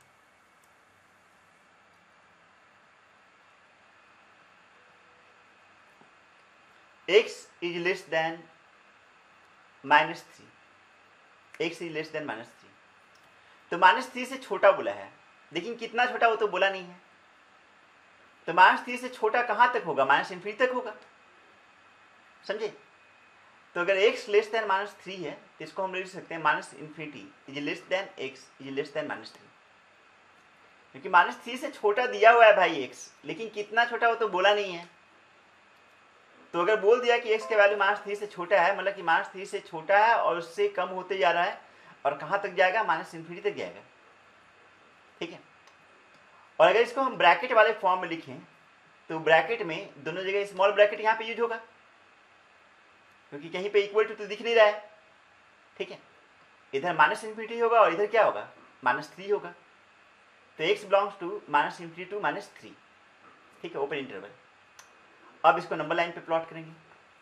S1: x is less than -3, x is less than -3। तो -3 से छोटा बोला है, लेकिन कितना छोटा वो तो बोला नहीं है। तो -3 से छोटा कहाँ तक होगा? माइनस इन्फिनिटी तक होगा, समझे। तो अगर x लेस देन -3 है तो इसको हम लिख सकते हैं minus infinity is less than x is less than -3। क्योंकि -3 से छोटा दिया हुआ है भाई x, लेकिन कितना छोटा वो तो बोला नहीं है। तो अगर बोल दिया कि x का वैल्यू -3 से छोटा है, मतलब कि -3 से छोटा है और उससे कम होते जा रहा है, और कहाँ तक जाएगा? माइनस इन्फिनिटी तक जाएगा, ठीक है। और अगर इसको हम ब्रैकेट वाले फॉर्म में लिखें तो ब्रैकेट में दोनों जगह स्मॉल ब्रैकेट यहाँ पे यूज होगा, क्योंकि कहीं पे इक्वल टू तो दिख नहीं रहा है, ठीक है। इधर माइनस इन्फिनिटी होगा और इधर क्या होगा? -3 होगा। तो x belongs to -infinity to -3, ठीक है, ओपन इंटरवल। अब इसको नंबर लाइन पे प्लॉट करेंगे।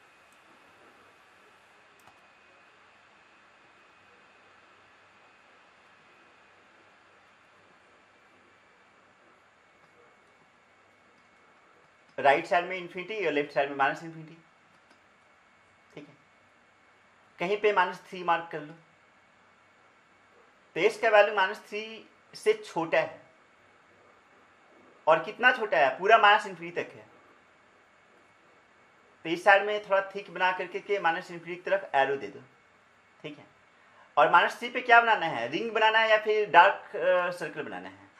S1: राइट साइड में इन्फिनिटी और लेफ्ट साइड में माइनस इन्फिनिटी, ठीक है। कहीं पे -3 मार्क कर लो। तो x का वैल्यू -3 से छोटा है, और कितना छोटा है? पूरा माइनस इन्फिनिटी तक है। तो इस साइड में थोड़ा थिक बना करके के माइनस इन्फिनिटी की तरफ एरो दे दो, ठीक है। और -3 पे क्या बनाना है? रिंग बनाना है या फिर डार्क सर्कल बनाना है?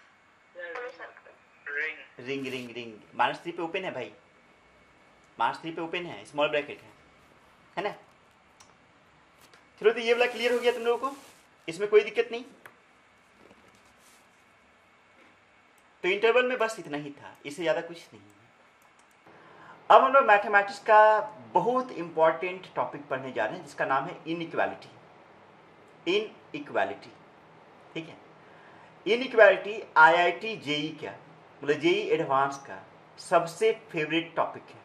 S1: Ring ring ring. -3 पे ओपन है भाई, -3 पे ओपन है, स्मॉल ब्रैकेट है ना। चलो, तो ये वाला क्लियर हो गया तुम लोगों को, इसमें कोई दिक्कत नहीं। तो इंटरवल में बस इतना ही था, इससे ज़्यादा कुछ नहीं है। अब हम लोग मैथमेटिक्स का बहुत इंपॉर्टेंट टॉपिक पढ़ने जा रहे हैं, जिसका नाम है इनइक्वालिटी। इनइक्वालिटी, ठीक है। इनइक्वालिटी IIT JEE का, मतलब JEE एडवांस का सबसे फेवरेट टॉपिक है।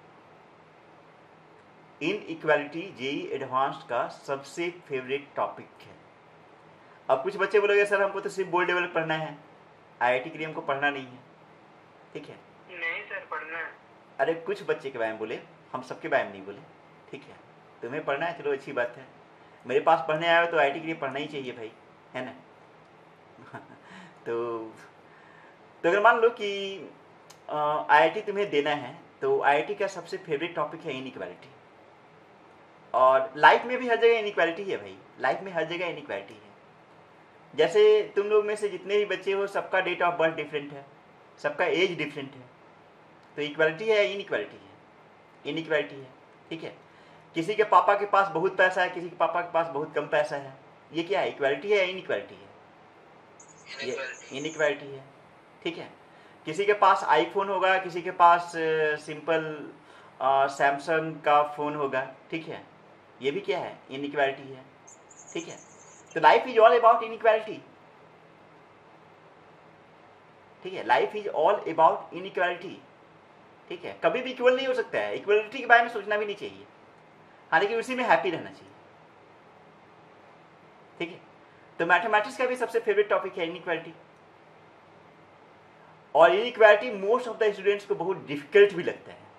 S1: इनइक्वालिटी JEE एडवांस का सबसे फेवरेट टॉपिक है। अब कुछ बच्चे बोलोगे सर हमको तो सिर्फ बोर्ड लेवल पढ़ना है, IIT के लिए हमको पढ़ना नहीं है, ठीक है।
S2: नहीं सर, पढ़ना है।
S1: अरे कुछ बच्चे के बारे में बोले, हम सबके बारे में नहीं बोले, ठीक है। तुम्हें पढ़ना है, चलो अच्छी बात है। मेरे पास पढ़ने आया हो तो IIT के लिए पढ़ना ही चाहिए भाई, है ना। तो तो अगर मान लो कि आईआईटी तुम्हें देना है, तो आईआईटी का सबसे फेवरेट टॉपिक है इनइक्वालिटी। और लाइफ में भी हर जगह इनइक्वालिटी है भाई, लाइफ में हर जगह इनइक्वालिटी है। जैसे तुम लोग में से जितने भी बच्चे हो, सबका डेट ऑफ बर्थ डिफरेंट है, सबका एज डिफरेंट है, तो इक्वालिटी है या इनइक्वालिटी है? इनइक्वालिटी है, ठीक है। किसी के पापा के पास बहुत पैसा है, किसी के पापा के पास बहुत कम पैसा है, ये क्या है, इक्वालिटी है या इनइक्वालिटी है? ये इनइक्वालिटी है, ठीक है। किसी के पास आईफोन होगा, किसी के पास सिंपल सैमसंग का फ़ोन होगा, ठीक है, ये भी क्या है, इनइक्वालिटी है, ठीक है। तो life is all about inequality, ठीक है, life is all about inequality, ठीक है। कभी भी इक्वल नहीं हो सकता है, इक्वलिटी के बारे में सोचना भी नहीं चाहिए, हाँ, लेकिन उसी में हैप्पी रहना चाहिए, ठीक है। तो मैथमेटिक्स का भी सबसे फेवरेट टॉपिक है इनइक्वालिटी। और inequality most of the students को बहुत डिफिकल्ट भी लगता है,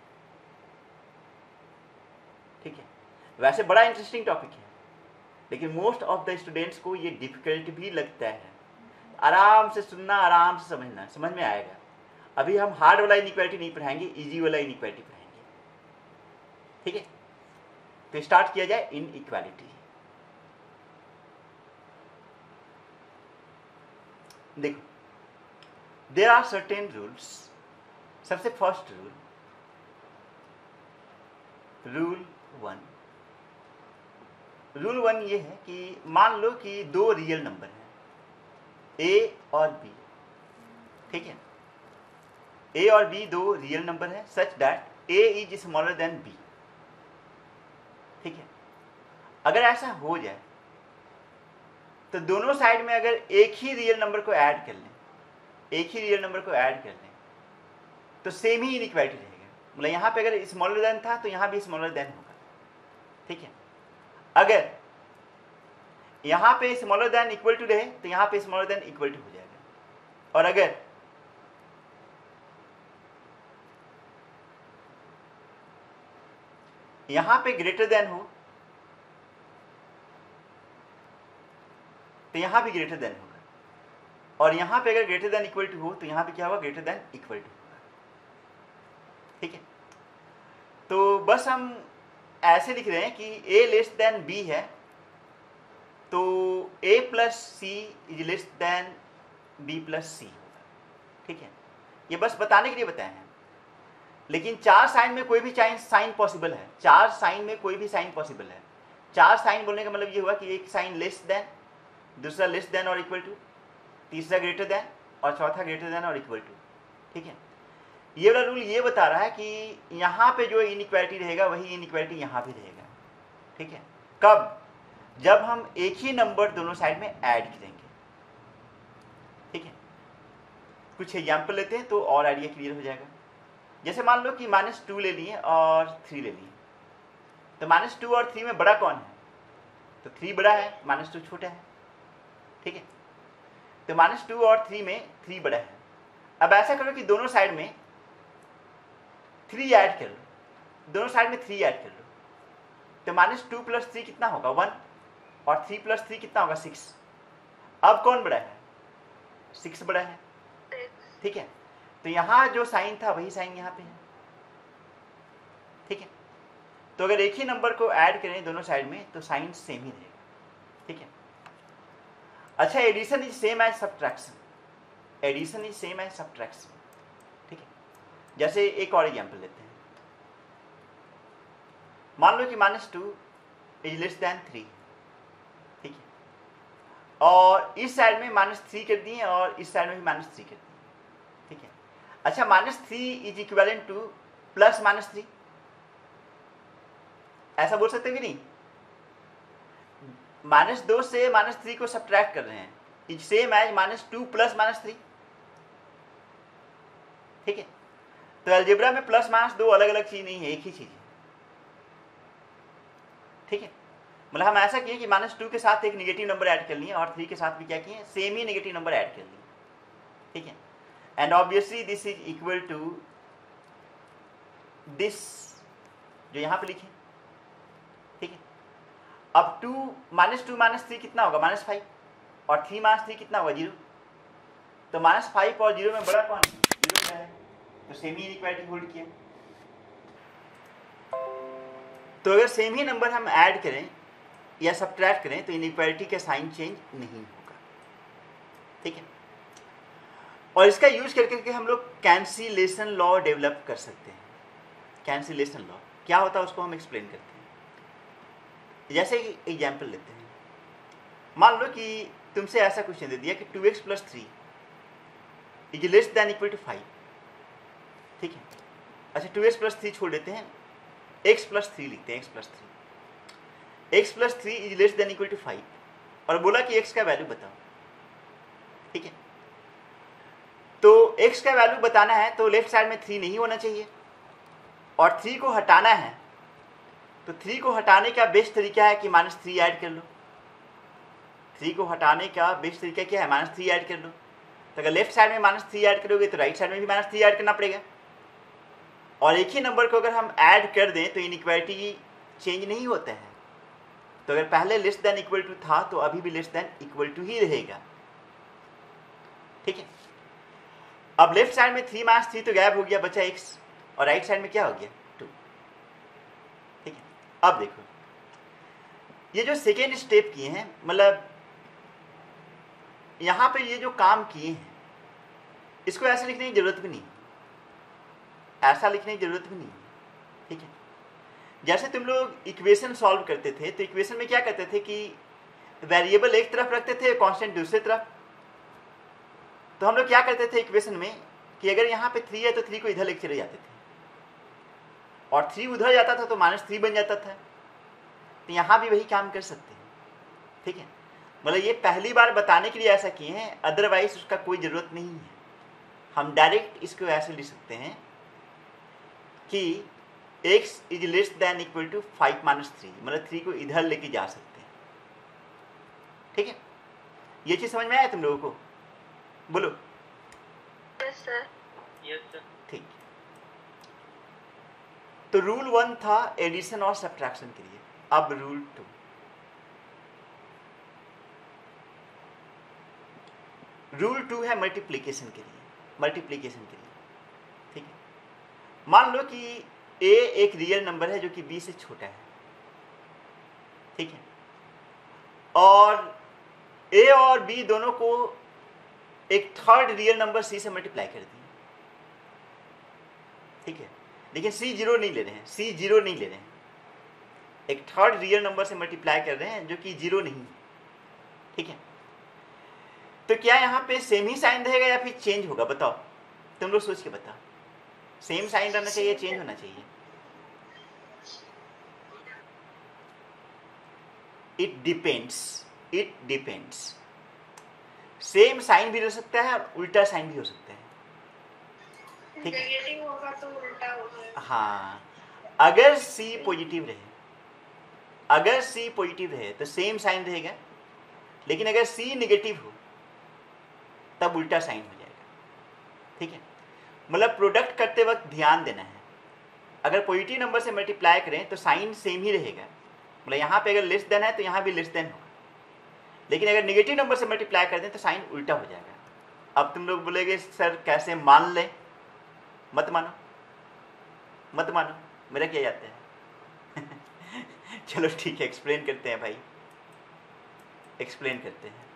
S1: ठीक है। वैसे बड़ा इंटरेस्टिंग टॉपिक है, लेकिन मोस्ट ऑफ द स्टूडेंट्स को ये डिफिकल्ट भी लगता है। आराम से सुनना, आराम से समझना, समझ में आएगा। अभी हम हार्ड वाला इनइक्वालिटी नहीं पढ़ाएंगे, इजी वाला इनइक्वालिटी पढ़ाएंगे, ठीक है। तो स्टार्ट किया जाए इनइक्वालिटी। देखो, देयर आर सर्टेन रूल्स। सबसे फर्स्ट रूल 1। रूल 1 ये है कि मान लो कि दो रियल नंबर हैं, ए और बी, ठीक है। ए और बी दो रियल नंबर है, such that a is smaller than b, ठीक है। अगर ऐसा हो जाए तो दोनों साइड में अगर एक ही रियल नंबर को ऐड कर लें, एक ही रियल नंबर को ऐड कर लें, तो सेम ही इनइक्वालिटी रहेगा। मतलब यहाँ पे अगर स्मॉलर देन था तो यहाँ भी स्मॉलर देन होगा, ठीक है। अगर यहाँ पे स्मॉलर देन इक्वल टू रहे तो यहाँ पे स्मॉलर देन इक्वल टू हो जाएगा। और अगर यहाँ पे ग्रेटर देन हो तो यहाँ भी ग्रेटर देन होगा, और यहाँ पे अगर ग्रेटर देन इक्वल टू हो तो यहाँ पे क्या होगा, ग्रेटर देन इक्वल टू होगा, ठीक है। तो बस हम ऐसे लिख रहे हैं कि a लेस देन b है, तो a plus c is less than b plus c होगा, ठीक है। ये बस बताने के लिए बताए हैं। लेकिन चार साइन में कोई भी साइन पॉसिबल है, चार साइन में कोई भी साइन पॉसिबल है। चार साइन बोलने का मतलब ये हुआ कि एक साइन लेस देन, दूसरा लेस देन और इक्वल टू, तीसरा ग्रेटर देन और चौथा ग्रेटर देन और इक्वल टू, ठीक है। ये वाला रूल ये बता रहा है कि यहाँ पे जो इनइक्वालिटी रहेगा वही इनइक्वालिटी यहाँ भी रहेगा, ठीक है। कब? जब हम एक ही नंबर दोनों साइड में ऐड करेंगे, ठीक है। कुछ एग्जाम्पल लेते हैं तो और आइडिया क्लियर हो जाएगा। जैसे मान लो कि -2 ले लिए और 3 ले लिए, तो -2 और 3 में बड़ा कौन है? तो 3 बड़ा है, -2 छोटा है, ठीक है। तो -2 और 3 में 3 बड़ा है। अब ऐसा करो कि दोनों साइड में 3 ऐड कर लो, दोनों साइड में 3 ऐड कर लो, तो -2 + 3 कितना होगा, 1, और 3 + 3 कितना होगा, 6। अब कौन बड़ा है? 6 बड़ा है, ठीक है। तो यहाँ जो साइन था वही साइन यहाँ पे है, ठीक है। तो अगर एक ही नंबर को ऐड करें दोनों साइड में तो साइन सेम ही रहेगा, ठीक है। अच्छा, addition is same as subtraction, addition is same as subtraction, ठीक है। जैसे एक और एग्जाम्पल लेते हैं। मान लो कि -2 इज लेस देन 3, ठीक है। और इस साइड में -3 कर दिए और इस साइड में भी -3 कर दिए, ठीक है। अच्छा, -3 इज इक्विवेलेंट टू +-3, ऐसा बोल सकते हो कि नहीं? -2 से -3 को सब्ट्रैक्ट कर रहे हैं, इज सेम एज -2 + -3, ठीक है। तो अलजेब्रा में +- दो अलग अलग चीज नहीं है, एक ही चीज है, ठीक है। मतलब हम ऐसा किए कि -2 के साथ एक निगेटिव नंबर ऐड कर लिए और 3 के साथ भी क्या किए, सेम ही निगेटिव नंबर ऐड कर लिए, ठीक है। And obviously this is equal to this जो यहाँ पे लिखे, ठीक है। अब -2 - 3 कितना होगा, -5, और 3 - 3 कितना होगा, 0। तो -5 और 0 में बड़ा कौन है? 0 है, तो सेम ही इनइक्वालिटी होल्ड किया। तो अगर सेम ही नंबर हम ऐड करें या सब्ट्रैक्ट करें तो इनइक्वालिटी का साइन चेंज नहीं होगा। ठीक है, और इसका यूज करके हम लोग कैंसिलेशन लॉ डेवलप कर सकते हैं। कैंसिलेशन लॉ क्या होता है उसको हम एक्सप्लेन करते हैं। जैसे कि एग्जाम्पल लेते हैं, मान लो कि तुमसे ऐसा क्वेश्चन दे दिया कि 2x + 3 is less than equal to 5। ठीक है, अच्छा 2x + 3 छोड़ देते हैं, x + 3 लिखते हैं। x + 3 is less than equal to 5 और बोला कि x का वैल्यू बताओ। ठीक है, तो x का वैल्यू बताना है तो लेफ्ट साइड में 3 नहीं होना चाहिए और 3 को हटाना है, तो 3 को हटाने का बेस्ट तरीका है कि -3 ऐड कर लो। 3 को हटाने का बेस्ट तरीका क्या है? -3 ऐड कर लो। तो अगर लेफ्ट साइड में -3 ऐड करोगे तो राइट साइड में भी -3 ऐड करना पड़ेगा। और एक ही नंबर को अगर हम ऐड कर दें तो इनइक्वालिटी चेंज नहीं होता है। तो अगर पहले लेस देन इक्वल टू था तो अभी भी लेस देन इक्वल टू ही रहेगा। ठीक है, अब लेफ्ट साइड में 3 - 3 तो गायब हो गया, बचा x, और राइट साइड में क्या हो गया? 2। ठीक है, अब देखो ये जो सेकेंड स्टेप किए हैं, मतलब यहां पे ये जो काम किए हैं इसको ऐसे लिखने की जरूरत भी नहीं, ऐसा लिखने की जरूरत भी नहीं। ठीक है, जैसे तुम लोग इक्वेशन सॉल्व करते थे तो इक्वेशन में क्या करते थे कि वेरिएबल एक तरफ रखते थे, कांस्टेंट दूसरी तरफ। तो हम लोग क्या करते थे इक्वेशन में कि अगर यहाँ पे 3 है तो 3 को इधर लेके चले जाते थे और 3 उधर जाता था तो -3 बन जाता था। तो यहाँ भी वही काम कर सकते हैं। ठीक है, मतलब ये पहली बार बताने के लिए ऐसा किए हैं, अदरवाइज उसका कोई ज़रूरत नहीं है। हम डायरेक्ट इसको ऐसे लिख सकते हैं कि x is less than equal to 5 - 3, मतलब 3 को इधर लेके जा सकते हैं। ठीक है, ये चीज़ समझ में आया तुम लोगों को? बोलो।
S3: Yes sir.
S1: ठीक, तो रूल 1 था एडिशन और सब्ट्रैक्शन के लिए। अब रूल 2, रूल 2 है मल्टीप्लिकेशन के लिए। मल्टीप्लिकेशन के लिए, ठीक है, मान लो कि a एक रियल नंबर है जो कि b से छोटा है। ठीक है, और a और b दोनों को एक थर्ड रियल नंबर c से मल्टीप्लाई कर दिए। ठीक है, लेकिन c 0 नहीं ले रहे हैं, c 0 नहीं ले रहे हैं, एक थर्ड रियल नंबर से मल्टीप्लाई कर रहे हैं जो कि 0 नहीं है। ठीक है, तो क्या यहाँ पे सेम ही साइन रहेगा या फिर चेंज होगा? बताओ, तुम लोग सोच के बताओ। सेम साइन रहना चाहिए, चेंज होना चाहिए? It depends, it depends. Same sign भी रह सकता है और उल्टा साइन भी हो सकता है। ठीक है,
S3: नेगेटिव होगा तो उल्टा हो जाएगा।
S1: हाँ, अगर c पॉजिटिव रहे, अगर c पॉजिटिव रहे तो सेम साइन रहेगा, लेकिन अगर c नेगेटिव हो तब उल्टा साइन हो जाएगा। ठीक है, मतलब प्रोडक्ट करते वक्त ध्यान देना है। अगर पॉजिटिव नंबर से मल्टीप्लाई करें तो साइन सेम ही रहेगा, मतलब यहाँ पे अगर लेस देन है तो यहाँ भी लेस देन होगा, लेकिन अगर नेगेटिव नंबर से मल्टीप्लाई कर दें तो साइन उल्टा हो जाएगा। अब तुम लोग बोलेगे सर कैसे मान लें? मत मानो, मत मानो, मेरा क्या जाता है। चलो ठीक है, एक्सप्लेन करते हैं भाई, एक्सप्लेन करते हैं।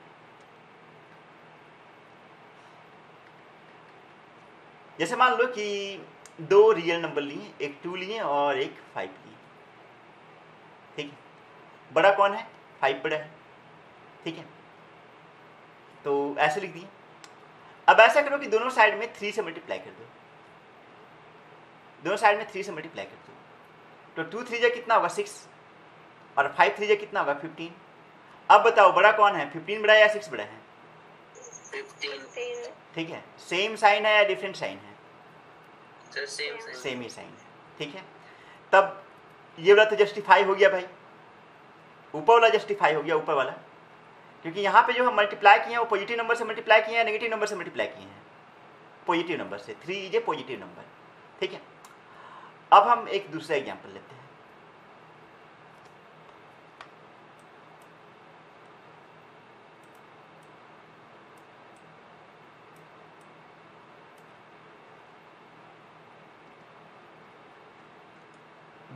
S1: जैसे मान लो कि 2 रियल नंबर लिए, एक 2 लिए और एक 5 लिए। ठीक है, बड़ा कौन है? 5 बड़ा है। ठीक है, तो ऐसे लिख दिए। अब ऐसा करो कि दोनों साइड में 3 से मल्टीप्लाई कर दो, दोनों साइड में 3 से मल्टीप्लाई कर दो, तो 2 3 जा कितना होगा? 6, और 5 3 जा कितना होगा? 15। अब बताओ बड़ा कौन है, 15 बड़ा है या 6 बड़ा है?
S3: 15।
S1: ठीक है, सेम साइन है या डिफरेंट साइन है?
S3: सेम
S1: सेम ही साइन है। ठीक है, तब ये वाला तो जस्टिफाई हो गया भाई, ऊपर वाला जस्टिफाई हो गया, ऊपर वाला, क्योंकि यहाँ पे जो हम मल्टीप्लाई किए हैं वो पॉजिटिव नंबर से मल्टीप्लाई किए हैं, नेगेटिव नंबर से मल्टीप्लाई किए हैं, पॉजिटिव नंबर से। 3 इज ए पॉजिटिव नंबर। ठीक है, अब हम एक दूसरा एग्जाम्पल लेते हैं।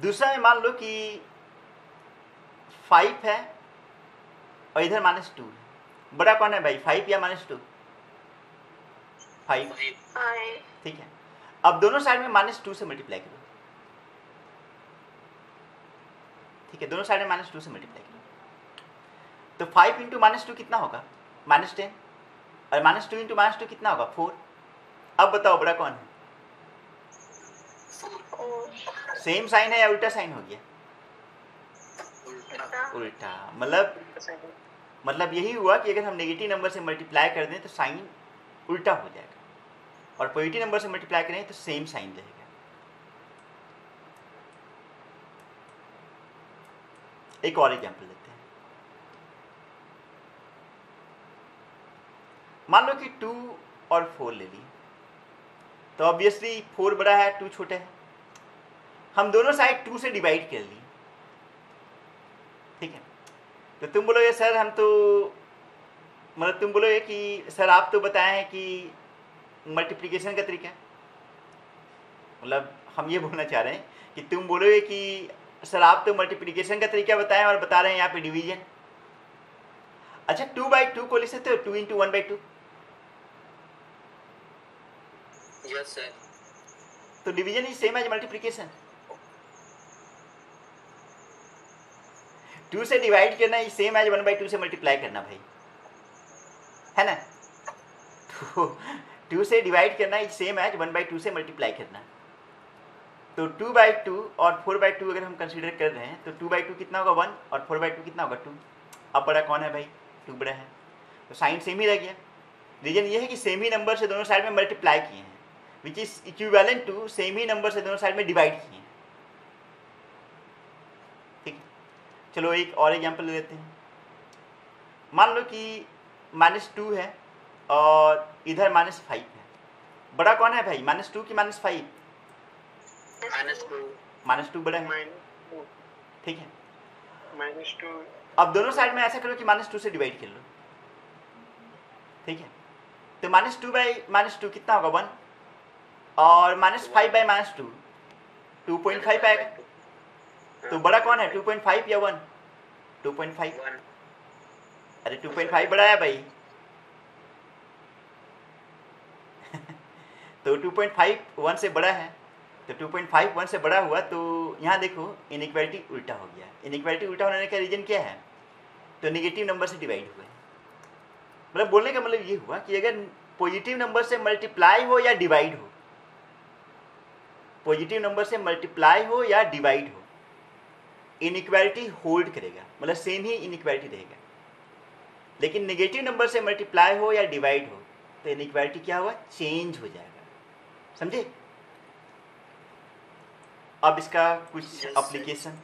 S1: दूसरा में मान लो कि 5 है और इधर -2 है। बड़ा कौन है भाई, 5 या -2? 5। ठीक है, अब दोनों साइड में -2 से मल्टीप्लाई करो। ठीक है, दोनों साइड में -2 से मल्टीप्लाई करो तो 5 इंटू -2 कितना होगा, -10, और -2 इंटू -2 कितना होगा, 4। अब बताओ बड़ा कौन है? सेम साइन है या उल्टा साइन हो गया? उल्टा। मतलब यही हुआ कि अगर हम नेगेटिव नंबर से मल्टीप्लाई कर दें तो साइन उल्टा हो जाएगा, और पॉजिटिव नंबर से मल्टीप्लाई करें तो सेम साइन रहेगा। एक और एग्जांपल लेते हैं। मान लो कि 2 और 4 ले लिए, तो ऑब्वियसली 4 बड़ा है, 2 छोटा है। हम दोनों साइड 2 से डिवाइड कर लिए। ठीक है, तो तुम बोलोगे सर हम तो, मतलब तुम बोलोगे कि सर आप तो बताए हैं कि मल्टीप्लिकेशन का तरीका, मतलब हम ये बोलना चाह रहे हैं कि तुम बोलोगे कि सर आप तो मल्टीप्लिकेशन का तरीका बताएं और बता रहे हैं यहाँ पे डिवीजन। अच्छा, 2/2 को लिख सकते हो 2 इंटू 1/2।
S3: Yes sir.
S1: तो division is same as multiplication. 2 से डिवाइड करना इज सेम एज 1/2 से मल्टीप्लाई करना भाई, है ना? तो 2 से डिवाइड करना इज सेम एज 1/2 से मल्टीप्लाई करना। तो 2/2 और 4/2 अगर हम कंसीडर कर रहे हैं तो 2/2 कितना होगा 1 और 4/2 कितना होगा 2। अब बड़ा कौन है भाई, 2 बड़ा है, तो साइन सेम ही रह गया। रीजन ये है कि सेम ही नंबर से दोनों साइड में मल्टीप्लाई किए हैं, which is equivalent to same ही नंबर से दोनों साइड में डिवाइड किए हैं। ठीक, चलो एक और एग्जांपल ले लेते हैं। मान लो कि -2 है और इधर -5 है। बड़ा कौन है भाई, -2 की -5? -2 बड़ा है। ठीक है,
S2: -2।
S1: अब दोनों साइड में ऐसा करो कि -2 से डिवाइड कर लो। ठीक है, तो -2/-2 कितना होगा 1, और -5/-2 2.5 आएगा। तो बड़ा कौन है, 2.5 या 1? 2.5। अरे 2.5 बड़ा है भाई। तो 2.5 1 से बड़ा है, तो 2.5 1 से बड़ा हुआ, तो यहाँ देखो इनइक्वालिटी उल्टा हो गया। इनइक्वालिटी उल्टा होने का रीजन क्या है, तो नेगेटिव नंबर से डिवाइड हुए। मतलब बोलने का मतलब ये हुआ कि अगर पॉजिटिव नंबर से मल्टीप्लाई हो या डिवाइड हो, पॉजिटिव नंबर से मल्टीप्लाई हो या डिवाइड हो, इनइक्वालिटी होल्ड करेगा, मतलब सेम ही इनइक्वालिटी रहेगा। लेकिन नेगेटिव नंबर से मल्टीप्लाई हो या डिवाइड हो तो इनइक्वालिटी क्या हुआ, चेंज हो जाएगा। समझे? अब इसका कुछ application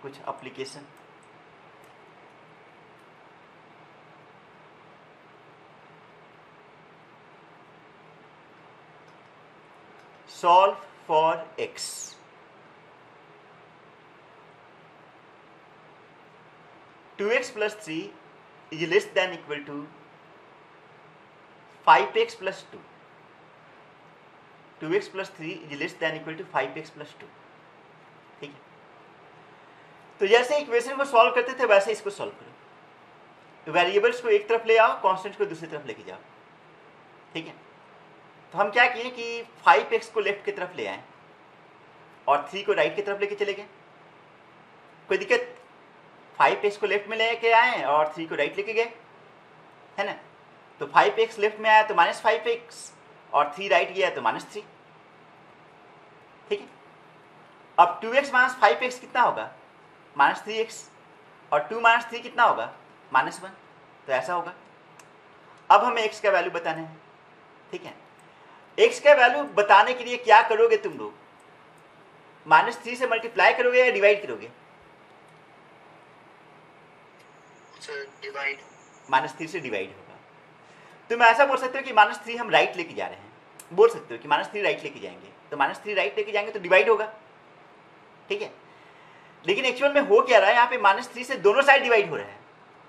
S1: solve for x. Two x plus 3 is less than equal to 5x plus 2. 2x plus 3 is less than equal to 5x plus 2. ठीक है, तो जैसे इक्वेशन को सॉल्व करते थे वैसे इसको सॉल्व करो। तो वेरिएबल्स को एक तरफ ले आओ, कांस्टेंट को दूसरी तरफ लेके जाओ। ठीक है, तो हम क्या किए कि 5x को लेफ्ट की तरफ ले आए और 3 को राइट की तरफ लेके चले गए। कोई दिक्कत? 5x को लेफ्ट में लेके आए और 3 को राइट लेके गए, है ना? तो 5x लेफ्ट में आया तो -5x और 3 राइट गया तो -3। ठीक है, अब 2x - 5x कितना होगा, -3x, और 2 - 3 कितना होगा, -1। तो ऐसा होगा। अब हमें x का वैल्यू बताना है। ठीक है, x का वैल्यू बताने के लिए क्या करोगे तुम लोग, -3 से मल्टीप्लाई करोगे या डिवाइड करोगे?
S3: डिवाइड।
S1: -3 से डिवाइड होगा। तुम ऐसा बोल सकते हो कि -3 हम राइट लेके जा रहे हैं, बोल सकते हो कि -3 राइट लेके जाएंगे, तो -3 राइट लेके जाएंगे तो डिवाइड होगा। ठीक है, लेकिन एक्चुअल में हो क्या रहा है, यहाँ पे -3 से दोनों साइड डिवाइड हो रहा है।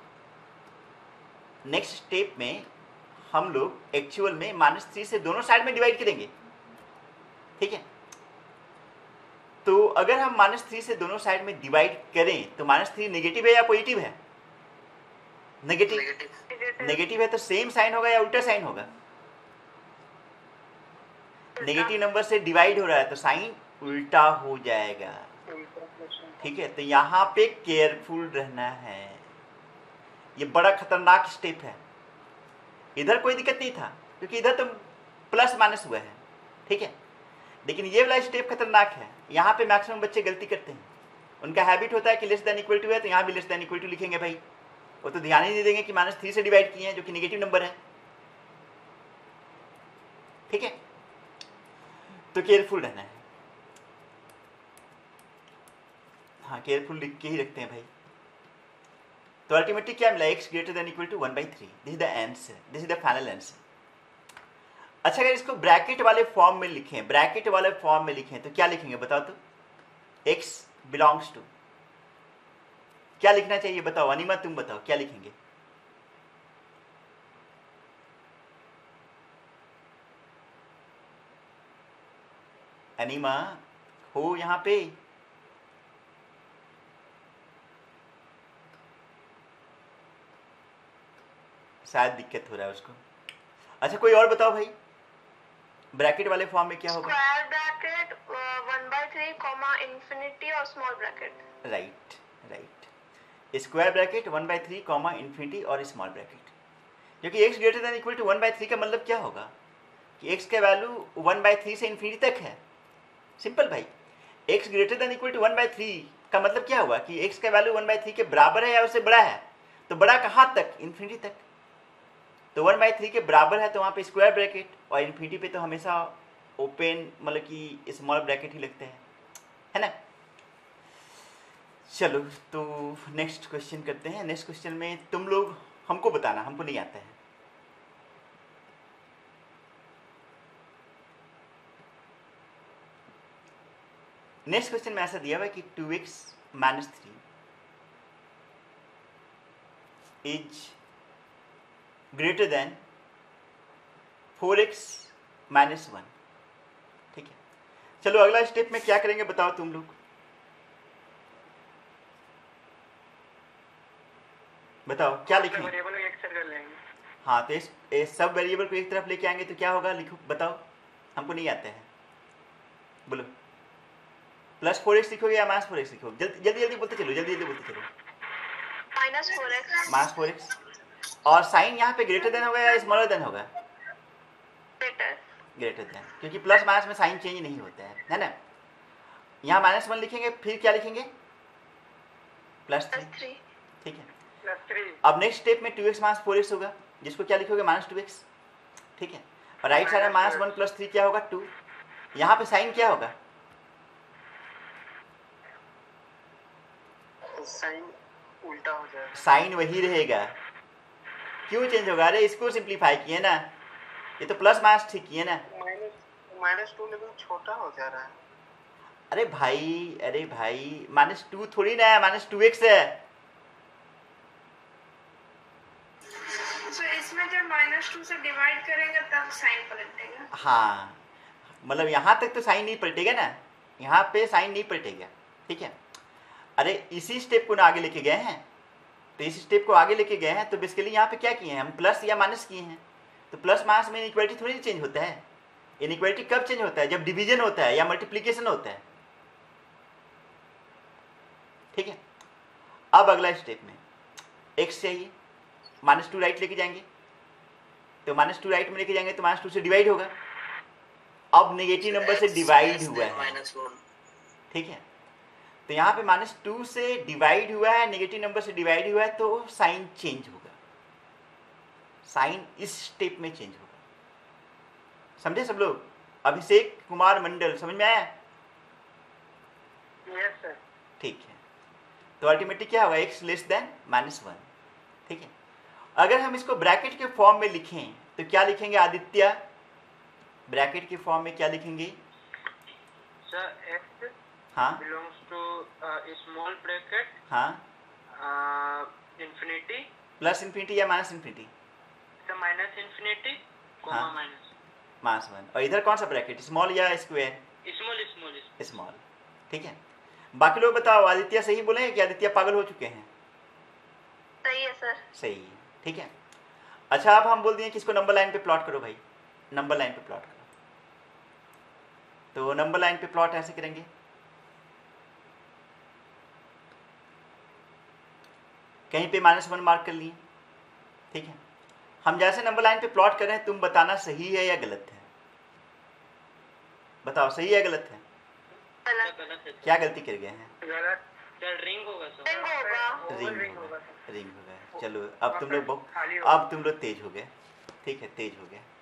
S1: नेक्स्ट स्टेप में हम लोग एक्चुअल में -3 से दोनों साइड में डिवाइड करेंगे। ठीक है, तो अगर हम -3 से दोनों साइड में डिवाइड करें तो -3 नेगेटिव है या पॉजिटिव है? नेगेटिव।
S3: नेगेटिव।
S1: नेगेटिव है तो सेम साइन होगा या उल्टा साइन होगा? नेगेटिव नंबर से डिवाइड हो रहा है तो साइन उल्टा हो जाएगा। ठीक है, तो यहाँ पे केयरफुल रहना है। ये बड़ा खतरनाक स्टेप है। इधर कोई दिक्कत नहीं था क्योंकि इधर तो प्लस माइनस हुआ है। ठीक है, लेकिन ये वाला स्टेप खतरनाक है। यहाँ पे मैक्सिमम बच्चे गलती करते हैं। उनका हैबिट होता है कि लेस देन इक्वल टू है तो यहाँ भी लेस देन इक्वल टू लिखेंगे। भाई वो तो ध्यान ही नहीं देंगे कि -3 से डिवाइड किए हैं जो कि नेगेटिव नंबर है। ठीक है, तो केयरफुल रहना है। हाँ, केयरफुल लिख के ही रखते हैं भाई। तो अल्टीमेटली क्या मिला? x greater than equal to 1/3। This is the answer, this is the final answer. अच्छा, अगर इसको ब्रैकेट वाले फॉर्म में लिखें, ब्रैकेट वाले फॉर्म में लिखें तो क्या लिखेंगे बताओ तो? x बिलोंग्स टू क्या लिखना चाहिए बताओ? अनिमा तुम बताओ क्या लिखेंगे? अनिमा हो यहाँ पे? शायद दिक्कत हो रहा है उसको। अच्छा, कोई और बताओ भाई, ब्रैकेट वाले फॉर्म में क्या होगा?
S4: स्क्वायर ब्रैकेट 1/3 कॉमा इंफिनिटी और small bracket.
S1: Right right, square bracket 1/3 comma infinity और स्मॉल ब्रैकेट। क्योंकि x greater than equal to 1/3 का मतलब क्या होगा कि x का वैल्यू 1/3 से इन्फिनिटी तक है। सिंपल भाई, x greater than equal to 1/3 का मतलब क्या हुआ कि x का वैल्यू 1/3 के बराबर है या उससे बड़ा है। तो बड़ा कहाँ तक? इन्फिनिटी तक। तो 1/3 के बराबर है तो वहाँ पे स्क्वायर ब्रैकेट, और इन्फिनिटी पे तो हमेशा ओपन मतलब कि स्मॉल ब्रैकेट ही लगते हैं, है ना। चलो, तो नेक्स्ट क्वेश्चन करते हैं। नेक्स्ट क्वेश्चन में तुम लोग हमको बताना, हमको नहीं आता है। नेक्स्ट क्वेश्चन में ऐसा दिया हुआ है कि 2x - 3 is greater then 4x - 1। ठीक है, चलो अगला स्टेप में क्या करेंगे बताओ तुम लोग? बताओ क्या लिखेंगे?
S2: वेरिएबल को एक सर्कल लेंगे।
S1: हाँ, तो इस सब वेरिएबल को एक तरफ लेके आएंगे तो क्या होगा? लिखो बताओ, हमको नहीं आता है। बोलो, +4x लिखोगे या -4x लिखोगे? जल्दी जल्दी बोलते चलो, जल्दी जल्दी बोलते चलो।
S4: -4x।
S1: -4x। और साइन यहाँ पे ग्रेटर देन होगा या स्मॉलर देन होगा?
S4: ग्रेटर।
S1: ग्रेटर देन, क्योंकि प्लस माइनस में साइन चेंज नहीं होता है ना। यहाँ -1 लिखेंगे, फिर क्या लिखेंगे? +3। ठीक है,
S2: +3।
S1: अब नेक्स्ट स्टेप में 2x - 4x होगा, जिसको क्या लिखोगे? -2x। ठीक है, और राइट साइड में -1 + 3 क्या होगा? 2। यहाँ पे साइन क्या होगा?
S2: साइन उल्टा हो जाएगा।
S1: साइन वही रहेगा। क्यों चेंज होगा? अरे इसको सिंप्लीफाई किए ना, ये तो प्लस माइनस ठीक किए ना।
S2: -2 लेकिन छोटा हो जा रहा है।
S1: अरे भाई -2 थोड़ी ना है, -2x है।
S4: तो इसमें जब -2 से डिवाइड करेंगे तब साइन पलटेगा।
S1: हाँ, मतलब यहाँ तक तो साइन नहीं पलटेगा ना, यहाँ पे साइन नहीं पलटेगा। ठीक है, अरे इसी स्टेप को ना आगे लेके गए हैं, तो इस स्टेप को आगे लेके गए हैं तो बेसिकली यहाँ पे क्या किए हैं हम? प्लस या माइनस किए हैं। तो प्लस माइनस में इनइक्वालिटी थोड़ी चेंज होता है। इनइक्वालिटी कब चेंज होता है? जब डिवीजन होता है या मल्टीप्लिकेशन होता है। ठीक है, अब अगला स्टेप में x चाहिए, -2 राइट लेके जाएंगे, तो -2 राइट में लेके जाएंगे तो -2 से डिवाइड होगा। अब नेगेटिव नंबर से डिवाइड हुआ है।
S3: -1।
S1: ठीक है, तो यहाँ पे -2 से डिवाइड हुआ है, नेगेटिव नंबर से डिवाइड हुआ है, तो साइन चेंज होगा। साइन इस स्टेप में चेंज होगा। समझे सब लोग? अभिषेक कुमार मंडल, समझ में आया?
S2: Yes sir.
S1: ठीक है, तो अल्टीमेटली क्या होगा? x less than -1। ठीक है, अगर हम इसको ब्रैकेट के फॉर्म में लिखें तो क्या लिखेंगे आदित्य? ब्रैकेट के फॉर्म में क्या लिखेंगे?
S2: सर x
S1: हाँ
S2: belongs to small bracket
S1: हाँ,
S2: infinity
S1: प्लस इन्फिनिटी या माइनस इन्फिनिटी?
S2: सर -infinity
S1: हाँ।
S2: माइनस
S1: -1। और इधर कौन सा ब्रैकेट? स्मॉल या स्क्वायर?
S2: स्मॉल।
S1: स्मॉल। ठीक है, बाकी लोग बताओ, आदित्य सही बोले हैं कि आदित्य पागल हो चुके हैं?
S4: सही है सर।
S1: सही है, ठीक है। अच्छा, अब हम बोल दिए कि इसको नंबर लाइन पे प्लॉट करो भाई, नंबर लाइन पे प्लॉट करो। तो नंबर लाइन पे प्लॉट ऐसे करेंगे, कहीं पे -1 मार्क कर लिए, ठीक है। हम जैसे नंबर लाइन पे प्लॉट कर रहे हैं, तुम बताना सही है या गलत है, बताओ सही है या गलत है?
S2: गलत है।
S1: क्या गलती कर गए हैं?
S2: गलत सर, रिंग होगा सर।
S4: रिंग होगा।
S1: रिंग हो गया। चलो अब तुम लोग तेज हो गए, ठीक है, तेज हो गए।